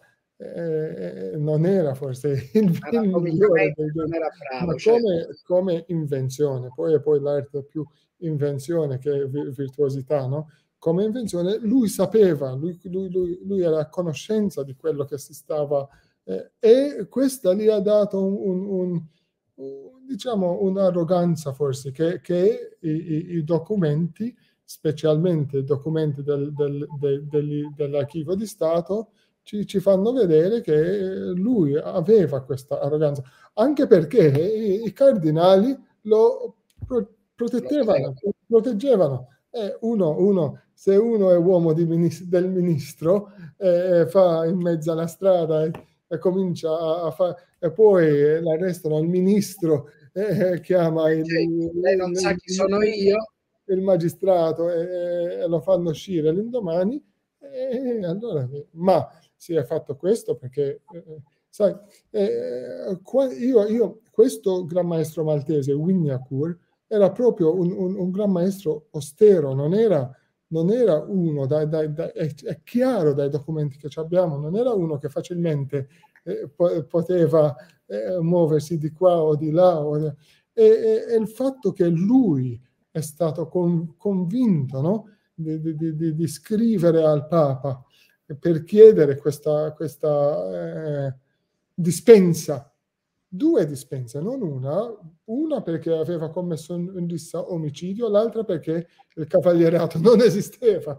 B: eh, non era forse il, il migliore dei due,
A: non era bravo,
B: ma come, certo. come invenzione, poi è poi l'arte più invenzione che virtuosità, no? Come invenzione, lui sapeva, lui, lui, lui, lui era a conoscenza di quello che si stava eh, e questa gli ha dato un, un, un, un, diciamo un'arroganza forse che, che i, i, i documenti, specialmente i documenti del, del, del, del, dell'archivio di Stato, ci, ci fanno vedere che lui aveva questa arroganza, anche perché i, i cardinali lo pro, proteggevano, proteggevano. Eh, uno, uno, se uno è uomo di ministro, del ministro, eh, fa in mezzo alla strada e, e comincia a, a fare, e poi l'arrestano il ministro, eh, chiama il,
A: cioè,
B: il,
A: lei non
B: il,
A: sa chi sono io,
B: il magistrato e, e lo fanno uscire l'indomani. E allora, ma si è fatto questo perché, eh, sai, eh, io, io, questo gran maestro maltese, Wignacourt, era proprio un, un, un gran maestro austero, non era, non era uno, dai, dai, dai, è, è chiaro dai documenti che abbiamo, non era uno che facilmente eh, po- poteva eh, muoversi di qua o di là. O di... E, e, e il fatto che lui è stato con, convinto, no? di, di, di, di scrivere al Papa per chiedere questa, questa eh, dispensa, due dispense, non una, una perché aveva commesso un, un omicidio, l'altra perché il cavalierato non esisteva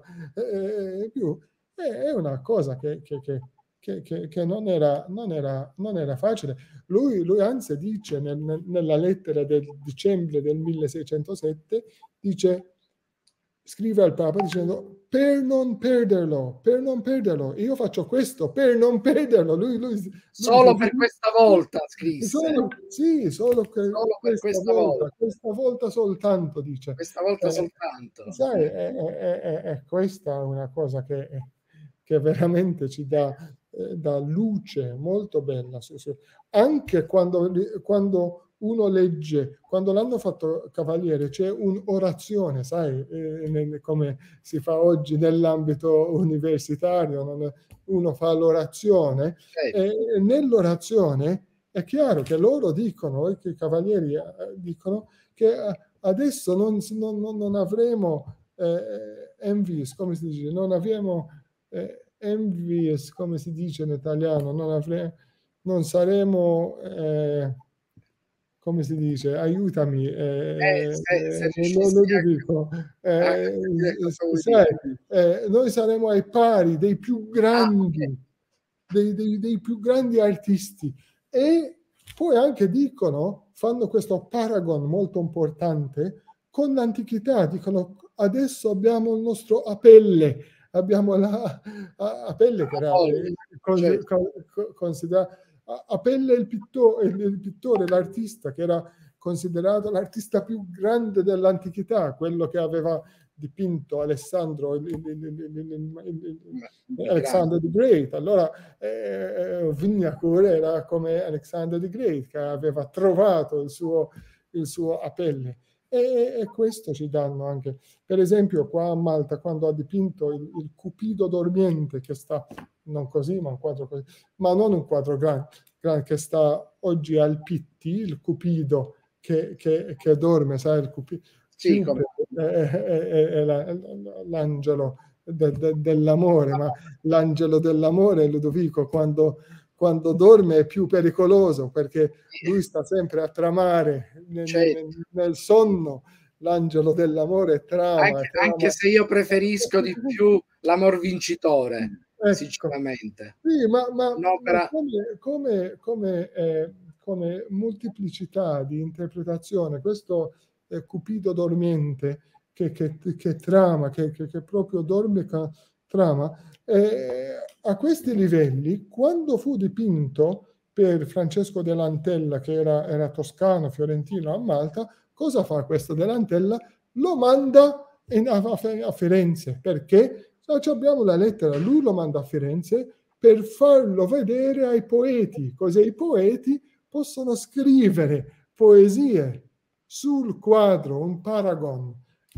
B: eh, più. È una cosa che, che, che, che, che non, era, non, era, non era facile. Lui, lui anzi dice nel, nella lettera del dicembre del milleseicentosette, dice, scrive al Papa dicendo per non perderlo, per non perderlo, io faccio questo per non perderlo. Lui, lui, lui
A: solo
B: dice,
A: per questa volta scrisse.
B: Solo, sì, solo, che,
A: solo per
B: questa,
A: questa
B: volta,
A: volta.
B: questa volta soltanto, dice.
A: Questa volta
B: eh,
A: soltanto.
B: Sai, è, è, è, è questa una cosa che, che veramente ci dà, eh, dà luce molto bella. Anche quando, quando uno legge, quando l'hanno fatto cavaliere, c'è un'orazione, sai, eh, come si fa oggi nell'ambito universitario, non, uno fa l'orazione,
A: Certo.
B: e nell'orazione è chiaro che loro dicono, che i cavalieri eh, dicono, che adesso non, non, non avremo eh, envious, come si dice, non avremo eh, envious, come si dice in italiano, non, avremo, non saremo... Eh, come si dice, aiutami, eh,
A: eh, se, se
B: eh, non lo dico, eh, sai, eh, noi saremo ai pari dei più grandi, ah, okay. dei, dei, dei più grandi artisti, e poi anche dicono, fanno questo paragon molto importante con l'antichità, dicono adesso abbiamo il nostro Apelle, abbiamo la Apelle che era eh, certo. considerato Apelle il pittore, il pittore, l'artista che era considerato l'artista più grande dell'antichità, quello che aveva dipinto Alessandro il, il, il, il, Alexander the Great. Allora eh, Wignacourt era come Alexander the Great, che aveva trovato il suo, il suo Apelle. E, e questo ci danno anche, per esempio qua a Malta, quando ha dipinto il, il Cupido dormiente, che sta non così, ma un quadro così, ma non un quadro grande, grande che sta oggi al Pitti, il Cupido che, che, che dorme, sai, il Cupido, sì, Cupid, è, è, è, è l'angelo de, de, dell'amore, ma l'angelo dell'amore, Ludovico, quando, quando dorme è più pericoloso, perché lui sta sempre a tramare nel, nel, nel sonno, l'angelo dell'amore trama,
A: Anche,
B: trama.
A: anche se io preferisco di più l'amor vincitore,
B: Ecco.
A: sinceramente.
B: Sì, ma ma ma
A: Un'opera
B: come come come ehm, come moltiplicità di interpretazione, questo, ehm, Cupido dormiente che che che trama, che che che proprio dorme ca trama, ehm, a questi livelli, quando fu dipinto per Francesco Del Antella, che era era toscano, fiorentino a Malta, cosa fa questo Del Antella? Lo manda in a a a Firenze. Perché? No, c'abbiamo la lettera, lui lo manda a Firenze per farlo vedere ai poeti, così i poeti possono scrivere poesie sul quadro, un paragon,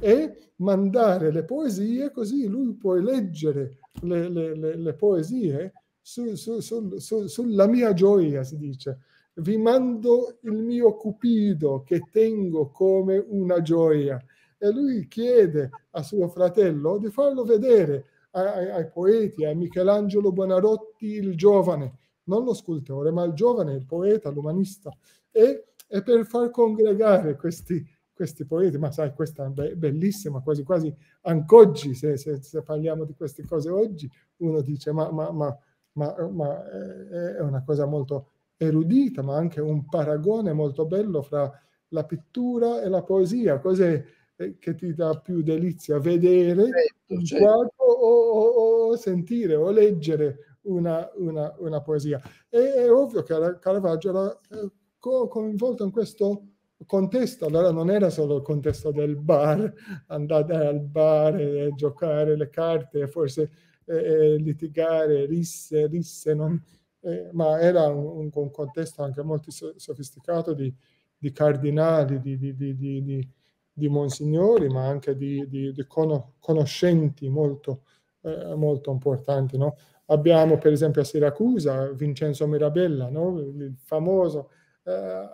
B: e mandare le poesie, così lui può leggere le, le, le, le poesie su, su, su, su, sulla mia gioia, si dice. Vi mando il mio Cupido che tengo come una gioia. E lui chiede a suo fratello di farlo vedere ai, ai poeti, a Michelangelo Buonarroti il giovane, non lo scultore, ma il giovane, il poeta, l'umanista, e, e per far congregare questi, questi poeti, ma sai, questa è bellissima, quasi quasi anc'oggi, se, se, se parliamo di queste cose oggi, uno dice ma, ma, ma, ma, ma è una cosa molto erudita, ma anche un paragone molto bello fra la pittura e la poesia. Cos'è che ti dà più delizia? Vedere
A: certo,
B: un
A: certo.
B: quadro o, o, o sentire o leggere una, una, una poesia. E è ovvio che Caravaggio era eh, coinvolto in questo contesto. Allora non era solo il contesto del bar, andare al bar e giocare le carte, forse eh, litigare, risse, risse, non, eh, ma era un, un contesto anche molto sofisticato di, di cardinali, di, di, di, di, di monsignori, ma anche di, di, di conoscenti molto, eh, molto importanti. No? Abbiamo per esempio a Siracusa Vincenzo Mirabella, no? Il famoso eh,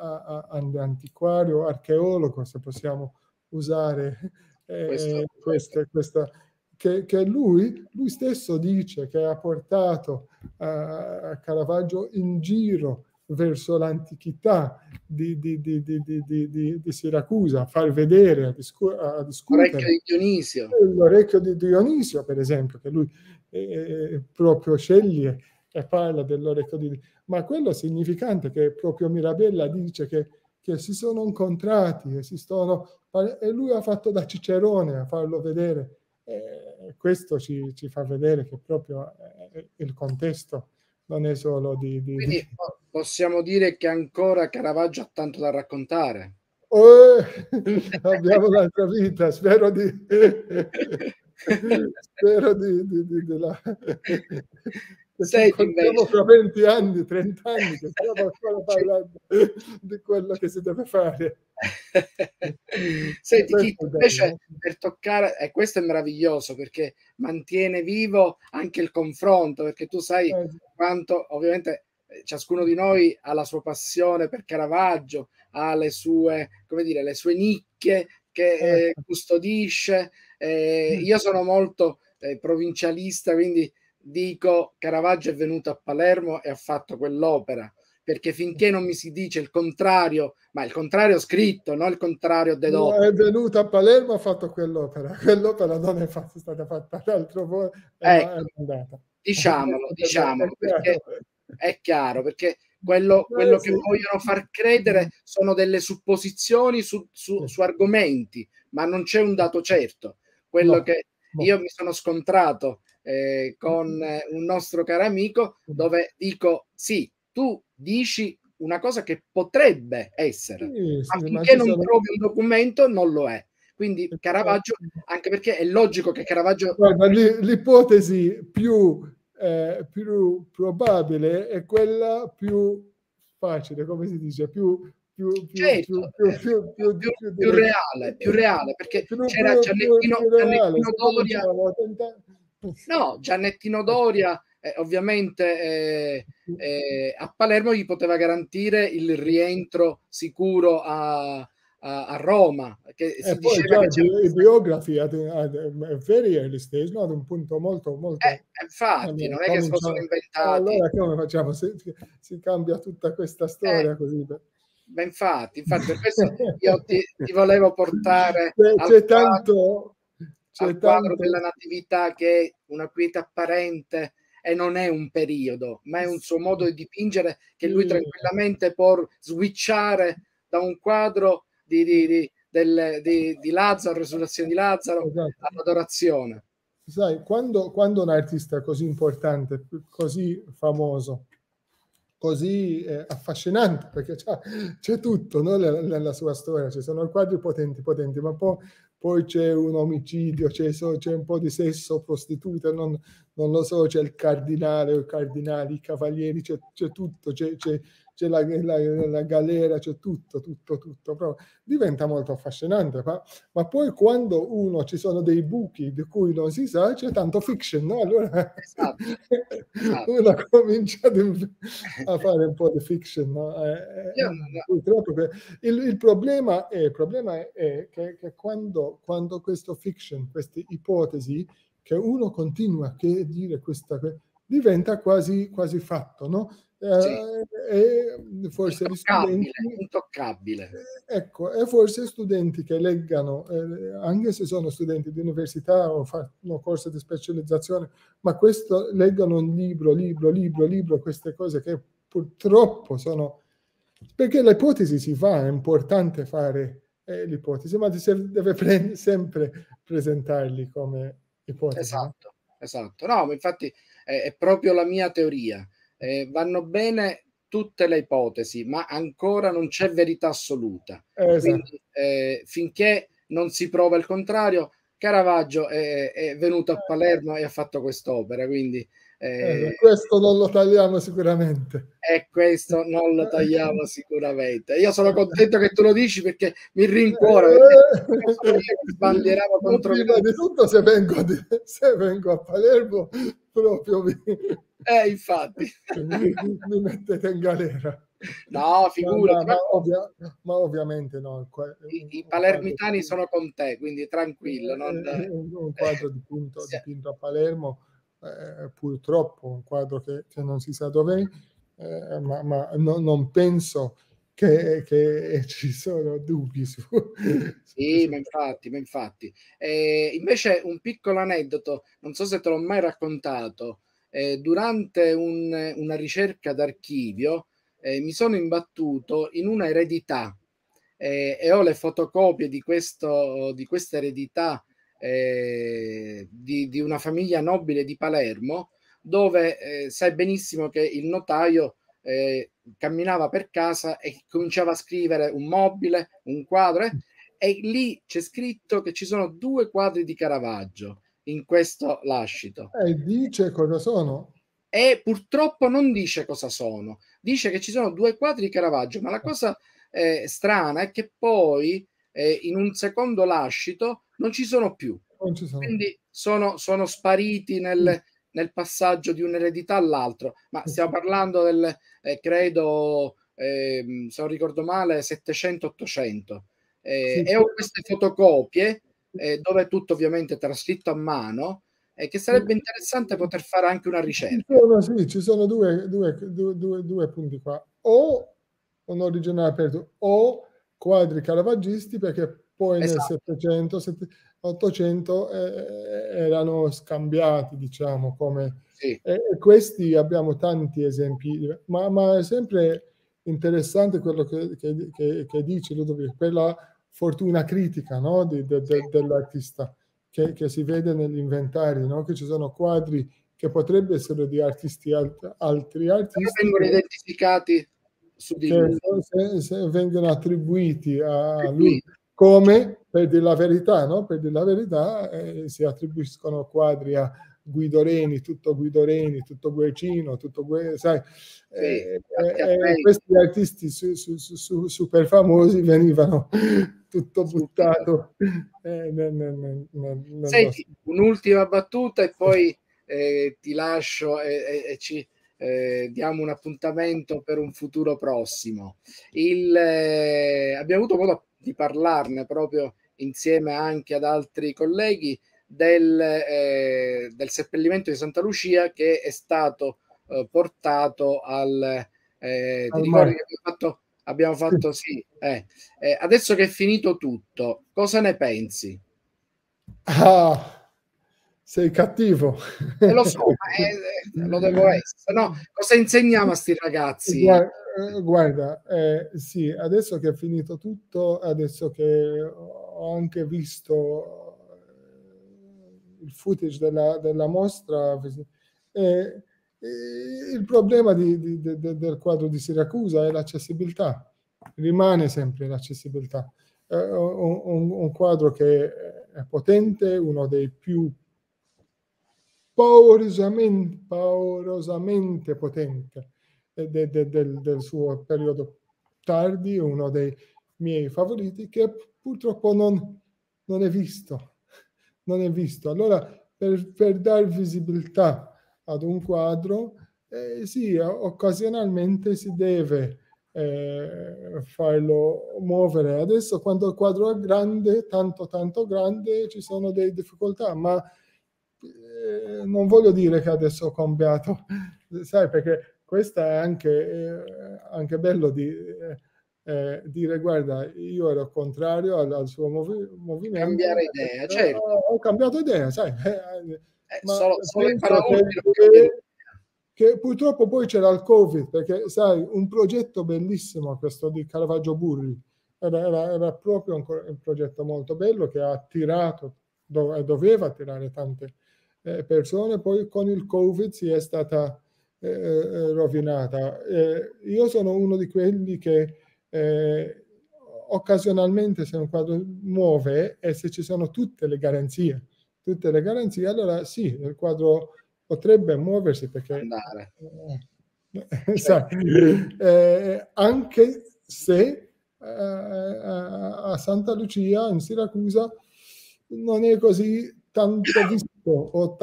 B: antiquario, archeologo, se possiamo usare eh, questa, questa che, che lui, lui stesso dice che ha portato a Caravaggio in giro verso l'antichità di, di, di, di, di, di, di Siracusa, a far vedere, a, discu- a discutere.
A: L'orecchio di Dionisio.
B: L'orecchio di Dionisio, per esempio, che lui eh, proprio sceglie e parla dell'orecchio di Dionisio. Ma quello è significante che proprio Mirabella dice che, che si sono incontrati e, si sono, e lui ha fatto da cicerone a farlo vedere. E questo ci, ci fa vedere che proprio eh, il contesto non è solo di... di,
A: Quindi
B: di...
A: possiamo dire che ancora Caravaggio ha tanto da raccontare.
B: Oh, abbiamo un'altra vita, spero di... spero di... di, di, di la... che ci
A: Senti,
B: incontriamo
A: invece,
B: fra venti anni, trenta anni, che stiamo ancora parlando di quello che si deve fare.
A: Senti, Chito, invece per toccare, e questo è meraviglioso perché mantiene vivo anche il confronto, perché tu sai quanto ovviamente ciascuno di noi ha la sua passione per Caravaggio, ha le sue, come dire, le sue nicchie che eh, custodisce. Eh, io sono molto eh, provincialista, quindi dico Caravaggio è venuto a Palermo e ha fatto quell'opera, perché finché non mi si dice il contrario, ma il contrario scritto, non il contrario dedotto.
B: È venuto a Palermo, ha fatto quell'opera, quell'opera non è fatta, è stata fatta d'altro modo,
A: ecco,
B: è andata.
A: diciamolo, diciamolo,
B: è
A: perché
B: chiaro.
A: è chiaro, perché quello, quello
B: Eh,
A: che
B: sì.
A: vogliono far credere sono delle supposizioni su, su,
B: Sì.
A: su argomenti, ma non c'è un dato certo. Quello
B: No,
A: che
B: no.
A: io mi sono scontrato eh, con eh, un nostro caro amico, dove dico sì, tu dici una cosa che potrebbe essere,
B: Sì,
A: ma
B: sì, ma
A: finché
B: ci
A: non
B: sono...
A: trovi un documento non lo è. Quindi Caravaggio, anche perché è logico che Caravaggio...
B: Guarda, l'ipotesi più, eh, più probabile è quella più facile, come si dice, più, più, più,
A: Certo,
B: più, più,
A: eh,
B: più,
A: più,
B: più,
A: più,
B: più,
A: più
B: direi,
A: reale, più reale, perché
B: più,
A: c'era
B: più, più,
A: Giannettino,
B: più reale,
A: Giannettino
B: se
A: Doria,
B: cominciamo a tentare...
A: no, Giannettino Doria, eh, ovviamente eh, eh, a Palermo gli poteva garantire il rientro sicuro a, a, a Roma, che
B: E
A: si
B: poi
A: diceva
B: già
A: che
B: i,
A: c'era
B: bi- i
A: questa...
B: biografi ad, ad, a very early stage, no? Ad un punto molto, molto...
A: Eh, infatti,
B: Allora,
A: non è che se lo sono
B: cominciamo,
A: inventati.
B: allora come facciamo? Si, si cambia tutta questa
A: Eh,
B: storia così.
A: Ma infatti, infatti per questo io ti, ti volevo portare
B: c'è,
A: al
B: c'è
A: quadro,
B: tanto, c'è
A: al quadro
B: tanto.
A: della Natività, che è una quiete apparente e non è un periodo, ma è un suo modo di dipingere, che lui
B: Sì,
A: tranquillamente può switchare da un quadro di, di, di, del, di, di Lazzaro, resurrezione di Lazzaro,
B: esatto.
A: all'adorazione.
B: Sai, quando, quando un artista così importante, così famoso, così eh, affascinante, perché c'è, c'è tutto, no? nella, nella sua storia, ci sono quadri potenti, potenti, ma poi, poi c'è un omicidio, c'è, c'è un po' di sesso, prostitute, non, non lo so, c'è il cardinale o i cardinali, i cavalieri, c'è, c'è tutto, c'è, c'è, c'è la, la, la galera, c'è tutto, tutto, tutto, però diventa molto affascinante, ma, ma poi quando uno ci sono dei buchi di cui non si sa, c'è tanto fiction, no? Allora
A: Esatto, esatto.
B: uno comincia a fare un po' di fiction, no? Eh,
A: Io,
B: eh, purtroppo il, il problema è, il problema è che, che quando, quando questo fiction, queste ipotesi, che uno continua a dire questa, diventa quasi, quasi fatto, no?
A: sì.
B: E forse gli studenti,
A: intoccabile.
B: ecco, e forse studenti che leggano, eh, anche se sono studenti di università o fanno corsi di specializzazione, ma questo leggono un libro, libro, libro, libro, queste cose che purtroppo sono, perché l'ipotesi si fa, è importante fare eh, l'ipotesi, ma si deve pre- sempre presentarli come ipotesi.
A: Esatto,
B: no?
A: esatto. No, infatti è, è proprio la mia teoria. Eh, vanno bene tutte le ipotesi, ma ancora non c'è verità assoluta.
B: Esatto.
A: Quindi eh, finché non si prova il contrario, Caravaggio è, è venuto a Palermo e ha fatto quest'opera, quindi
B: eh, questo non lo tagliamo sicuramente.
A: E questo non lo tagliamo sicuramente. Io sono contento che tu lo dici, perché mi rincuora. Sbandieravo contro
B: prima di tutto, se vengo, di, se vengo a Palermo, proprio mi,
A: eh, infatti.
B: mi mettete in galera.
A: No, figurati.
B: Ma, ma, ma, ovvia, ma ovviamente no.
A: I, i palermitani sono con te, quindi tranquillo. Non...
B: Un, un quadro dipinto,
A: sì.
B: dipinto a Palermo, eh, purtroppo un quadro che, che non si sa dov'è, eh, ma, ma no, non penso che, che ci sono dubbi su.
A: Sì,
B: su
A: ma infatti, ma infatti. Eh, invece un piccolo aneddoto, non so se te l'ho mai raccontato, eh, durante un, una ricerca d'archivio eh, mi sono imbattuto in una eredità eh, e ho le fotocopie di, questo, di questa eredità eh, di, di una famiglia nobile di Palermo, dove eh, sai benissimo che il notaio eh, camminava per casa e cominciava a scrivere un mobile, un quadro, eh, e lì c'è scritto che ci sono due quadri di Caravaggio in questo lascito.
B: E dice cosa sono?
A: E purtroppo non dice cosa sono, dice che ci sono due quadri di Caravaggio, ma la cosa eh, strana è che poi eh, in un secondo lascito non ci sono più.
B: Non ci sono.
A: Quindi sono, sono spariti nel, nel passaggio di un'eredità all'altro, ma stiamo parlando del, eh, credo, eh, se non ricordo male, settecento ottocento. Eh,
B: Sì,
A: e ho queste fotocopie eh, dove è tutto ovviamente trascritto a mano, e che sarebbe interessante poter fare anche una
B: Ci
A: ricerca.
B: sono, sì, ci sono due, due, due, due, due punti qua, o un originale aperto o quadri caravaggisti, perché poi
A: esatto.
B: nel settecento, ottocento eh, erano scambiati, diciamo, come
A: sì.
B: e, e questi abbiamo tanti esempi, ma, ma è sempre interessante quello che, che, che, che dice Ludovico, per la fortuna critica, no? di, de, de,
A: sì.
B: dell'artista, che, che si vede negli inventari, no? Che ci sono quadri che potrebbero essere di artisti alt- altri artisti
A: vengono
B: che,
A: identificati su di
B: che
A: lui.
B: se, se vengono attribuiti a lui,
A: lui.
B: come, per dire la verità, no? Per dire la verità, eh, si attribuiscono quadri a Guido Reni, tutto Guido Reni, tutto Guercino, tutto Gue, sai,
A: Sì,
B: eh, eh, questi artisti su, su, su, super famosi venivano tutto buttato eh, nel, nel, nel, nel
A: Senti, un'ultima battuta e poi eh, ti lascio e, e, e ci eh, diamo un appuntamento per un futuro prossimo. Il, eh, abbiamo avuto modo di parlarne proprio insieme anche ad altri colleghi del, eh, del seppellimento di Santa Lucia, che è stato eh, portato al... Eh, ti
B: al
A: ricordi
B: mare.
A: che abbiamo fatto abbiamo fatto sì. Eh. Eh, adesso che è finito tutto, cosa ne pensi?
B: Ah, sei cattivo.
A: E lo so, ma eh, eh, lo devo essere. No, cosa insegniamo a sti ragazzi?
B: Gua- eh, Guarda, eh, sì, adesso che è finito tutto, adesso che ho anche visto eh, il footage della, della mostra, eh, eh, il problema di- di- de- del quadro di Siracusa è l'accessibilità, rimane sempre l'accessibilità. È un, un- un quadro che è potente, uno dei più paurosamente, paurosamente potente de, de, del, del suo periodo tardi, uno dei miei favoriti, che purtroppo non, non è visto. Non è visto. Allora, per, per dar visibilità ad un quadro, eh, sì, occasionalmente si deve eh, farlo muovere. Adesso, quando il quadro è grande, tanto tanto grande, ci sono delle difficoltà, ma eh, non voglio dire che adesso ho cambiato, sai, perché questo è anche, eh, anche bello di eh, eh, dire, guarda, io ero contrario al, al suo movi- movimento,
A: Cambiare
B: eh,
A: idea,
B: ho,
A: certo.
B: ho cambiato idea, sai, eh,
A: Eh,
B: ma
A: solo, solo i
B: penso
A: paraocchi
B: che,
A: non cambiano idea.
B: che purtroppo poi c'era il Covid, perché sai, un progetto bellissimo questo di Caravaggio Burri, era, era, era proprio un, un progetto molto bello che ha attirato, dov- doveva attirare tante eh, persone, poi con il Covid si è stata eh, eh, rovinata. Eh, io sono uno di quelli che eh, occasionalmente, se un quadro muove e se ci sono tutte le garanzie, tutte le garanzie, allora sì, il quadro potrebbe muoversi perché
A: Andare.
B: eh, sai,
A: Certo.
B: eh, anche se eh, a Santa Lucia in Siracusa non è così tanto visto o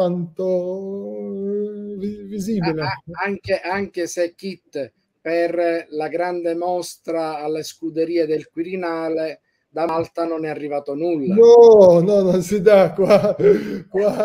B: tanto vi- visibile.
A: Anche, anche se Kit per la grande mostra alle scuderie del Quirinale da Malta non è arrivato nulla.
B: No, no, non si dà qua, qua.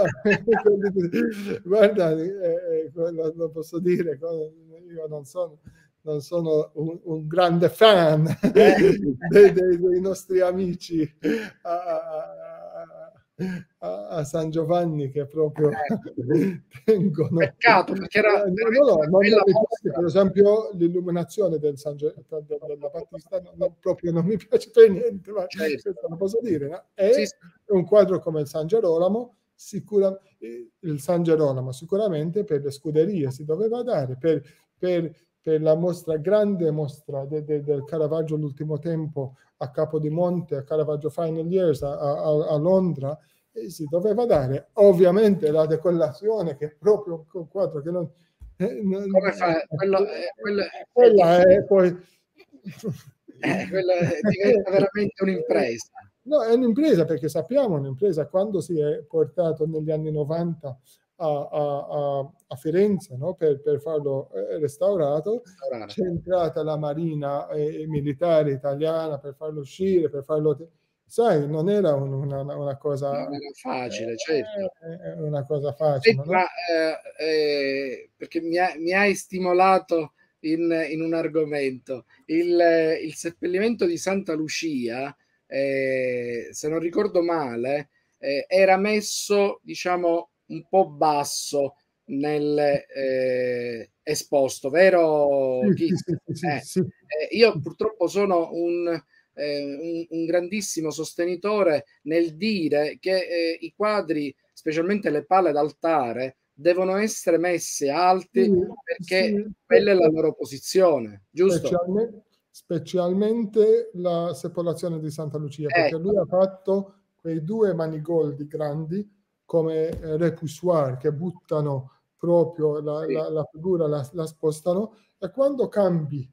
B: Guarda, eh, eh, lo, lo posso dire, io non sono, non sono un, un grande fan
A: Eh,
B: dei, dei- dei nostri amici a, a- a- a San Giovanni che proprio tengono.
A: peccato perché era
B: Eh, no, no,
A: veramente
B: no,
A: una
B: non,
A: bella
B: non mi piace,
A: mostra.
B: per esempio, l'illuminazione del San Gio- de- della Battista no, no, proprio non mi piace per niente, ma
A: Certo.
B: questo lo posso dire, no?
A: Sì,
B: È
A: sì.
B: un quadro come il San Gerolamo, sicura, il San Gerolamo sicuramente per le scuderie si doveva dare, per, per, per la mostra, grande mostra de, de, del Caravaggio l'ultimo tempo a Capodimonte, a Caravaggio Final Years a, a, a Londra, e si doveva dare. Ovviamente la decollazione, che è proprio un quadro che non... Eh, non
A: Come
B: eh,
A: fa? Quello, eh, quello è, è
B: quella
A: difficile.
B: è poi...
A: Eh, quello è- diventa veramente un'impresa.
B: No, è un'impresa perché sappiamo un'impresa quando si è portato negli anni novanta a, a, a Firenze, no? per, per farlo eh, restaurato,
A: Restaurare.
B: c'è entrata la marina eh, militare italiana per farlo uscire, per farlo... Sai, non era un- una, una cosa,
A: Non era facile, certo.
B: eh, una cosa facile,
A: Senti,
B: no?
A: ma eh, eh, perché mi, ha- mi hai stimolato in, in un argomento. Il, il seppellimento di Santa Lucia, eh, se non ricordo male, eh, era messo, diciamo, un po' basso nel eh, esposto, vero,
B: Sì,
A: Kit?
B: sì, sì, sì,
A: Eh,
B: sì,
A: eh, io
B: sì.
A: purtroppo sono un, eh, un, un grandissimo sostenitore nel dire che eh, i quadri, specialmente le pale d'altare, devono essere messe alti
B: Sì,
A: perché
B: sì,
A: quella è la loro posizione, giusto?
B: specialmente, specialmente la sepolazione di Santa Lucia, perché
A: Ecco,
B: lui ha fatto quei due manigoldi grandi come eh, repoussoir che buttano proprio la,
A: sì,
B: la, la figura, la, la spostano, e quando cambi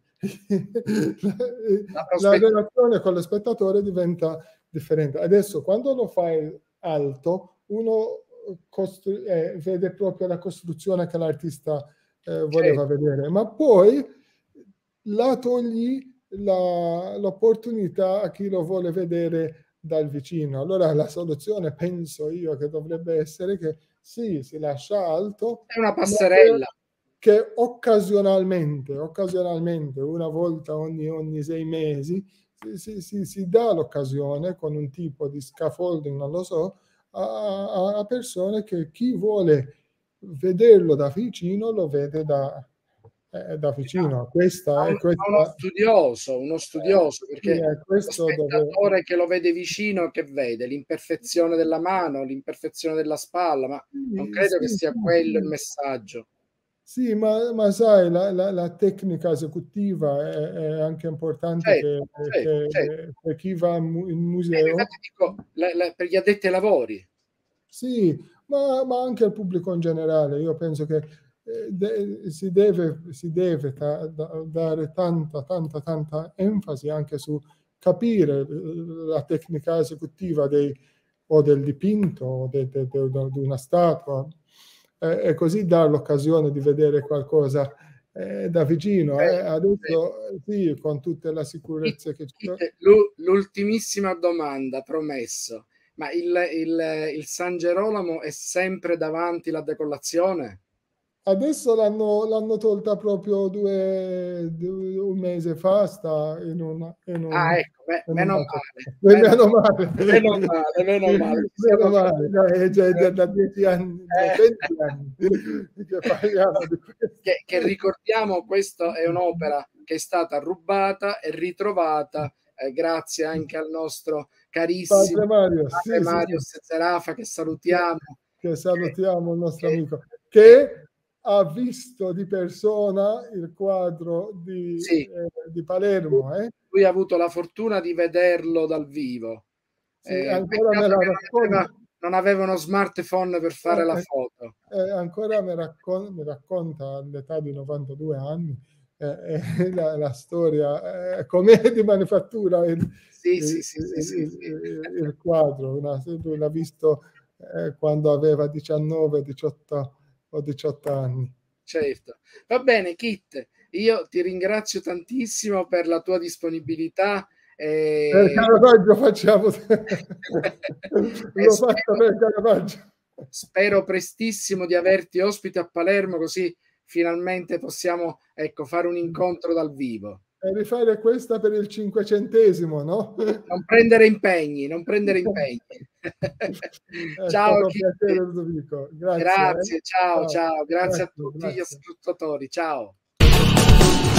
A: la
B: la
A: prospettiva,
B: relazione con lo spettatore diventa differente. Adesso quando lo fai alto, uno costru- eh, vede proprio la costruzione che l'artista eh, voleva vedere, ma poi la togli la- l'opportunità a chi lo vuole vedere dal vicino. Allora la soluzione, penso io, che dovrebbe essere che sì, si lascia alto,
A: è una
B: ma che,
A: passerella.
B: che occasionalmente, occasionalmente, una volta ogni, ogni sei mesi, si, si, si dà l'occasione con un tipo di scaffolding, non lo so, a, a persone che chi vuole vederlo da vicino lo vede da, eh, da vicino. Questa è
A: un, uno
B: questa.
A: studioso, uno studioso,
B: Sì,
A: perché
B: è
A: lo
B: questo dove.
A: spettatore che lo vede vicino, che vede l'imperfezione della mano, l'imperfezione della spalla, ma non
B: Sì,
A: credo che
B: sì,
A: sia
B: sì,
A: quello il
B: sì.
A: messaggio.
B: Sì, ma, ma sai, la, la, la tecnica esecutiva è, è anche importante
A: Certo,
B: che,
A: certo, certo.
B: che, che chi va in mu- in
A: Eh,
B: museo.
A: infatti dico, la- la- per gli addetti ai lavori.
B: Sì, ma, ma anche al pubblico in generale. Io penso che eh, de- si deve, si deve ta- da- dare tanta, tanta, tanta enfasi anche su capire eh, la tecnica esecutiva dei, o del dipinto o de- de- de- di una statua, eh, e così dare l'occasione di vedere qualcosa eh, da vicino. eh.
A: Bene, bene.
B: Adesso eh, sì, con tutte le
A: Kit,
B: sicurezze che ci sono.
A: Kit, l'u- l'ultimissima domanda, promesso. Ma il, il, il San Gerolamo è sempre davanti la decollazione?
B: Adesso l'hanno, l'hanno tolta proprio due, due- un mese fa, sta in, una, in
A: Ah,
B: un,
A: ecco, beh,
B: in
A: meno
B: una
A: male,
B: e
A: meno,
B: meno male,
A: meno male, meno male. Ci
B: meno
A: siamo
B: male, no, è già, è già da dieci anni, da
A: eh,
B: venti anni che parliamo di questo.
A: che, che ricordiamo, questa è un'opera che è stata rubata e ritrovata eh, grazie anche al nostro carissimo
B: Padre Mario,
A: padre
B: sì, sì,
A: Mario
B: sì.
A: Serafa, che
B: Che,
A: salutiamo.
B: che salutiamo il nostro
A: Che,
B: amico,
A: che,
B: che ha visto di persona il quadro di,
A: sì,
B: eh, di Palermo, eh?
A: lui ha avuto la fortuna di vederlo dal vivo.
B: Sì,
A: Eh,
B: ancora me
A: peccato
B: la
A: che non aveva,
B: racconta.
A: non aveva uno smartphone per fare la
B: Eh,
A: foto.
B: eh, ancora mi, raccon- mi racconta all'età di novantadue anni eh, eh, la, la storia eh, com'è di manifattura il,
A: Sì, sì,
B: il-
A: sì, sì, sì, sì.
B: il- il quadro. Una- lui l'ha visto eh, quando aveva diciannove, diciotto o diciotto anni.
A: Certo. Va bene, Kit, io ti ringrazio tantissimo per la tua disponibilità.
B: Per
A: E,
B: Caravaggio facciamo
A: e
B: l'ho fatto
A: spero,
B: per Caravaggio.
A: spero prestissimo di averti ospite a Palermo, così finalmente possiamo, ecco, fare un incontro dal vivo.
B: E rifare questa per il cinquecentesimo, no?
A: Non prendere impegni, non prendere impegni.
B: È
A: Ciao
B: stato un
A: Kit.
B: piacere, Ludovico. Grazie. Eh.
A: Grazie, ciao,
B: Ciao.
A: ciao, grazie a
B: Grazie,
A: tutti gli
B: grazie.
A: ascoltatori, ciao.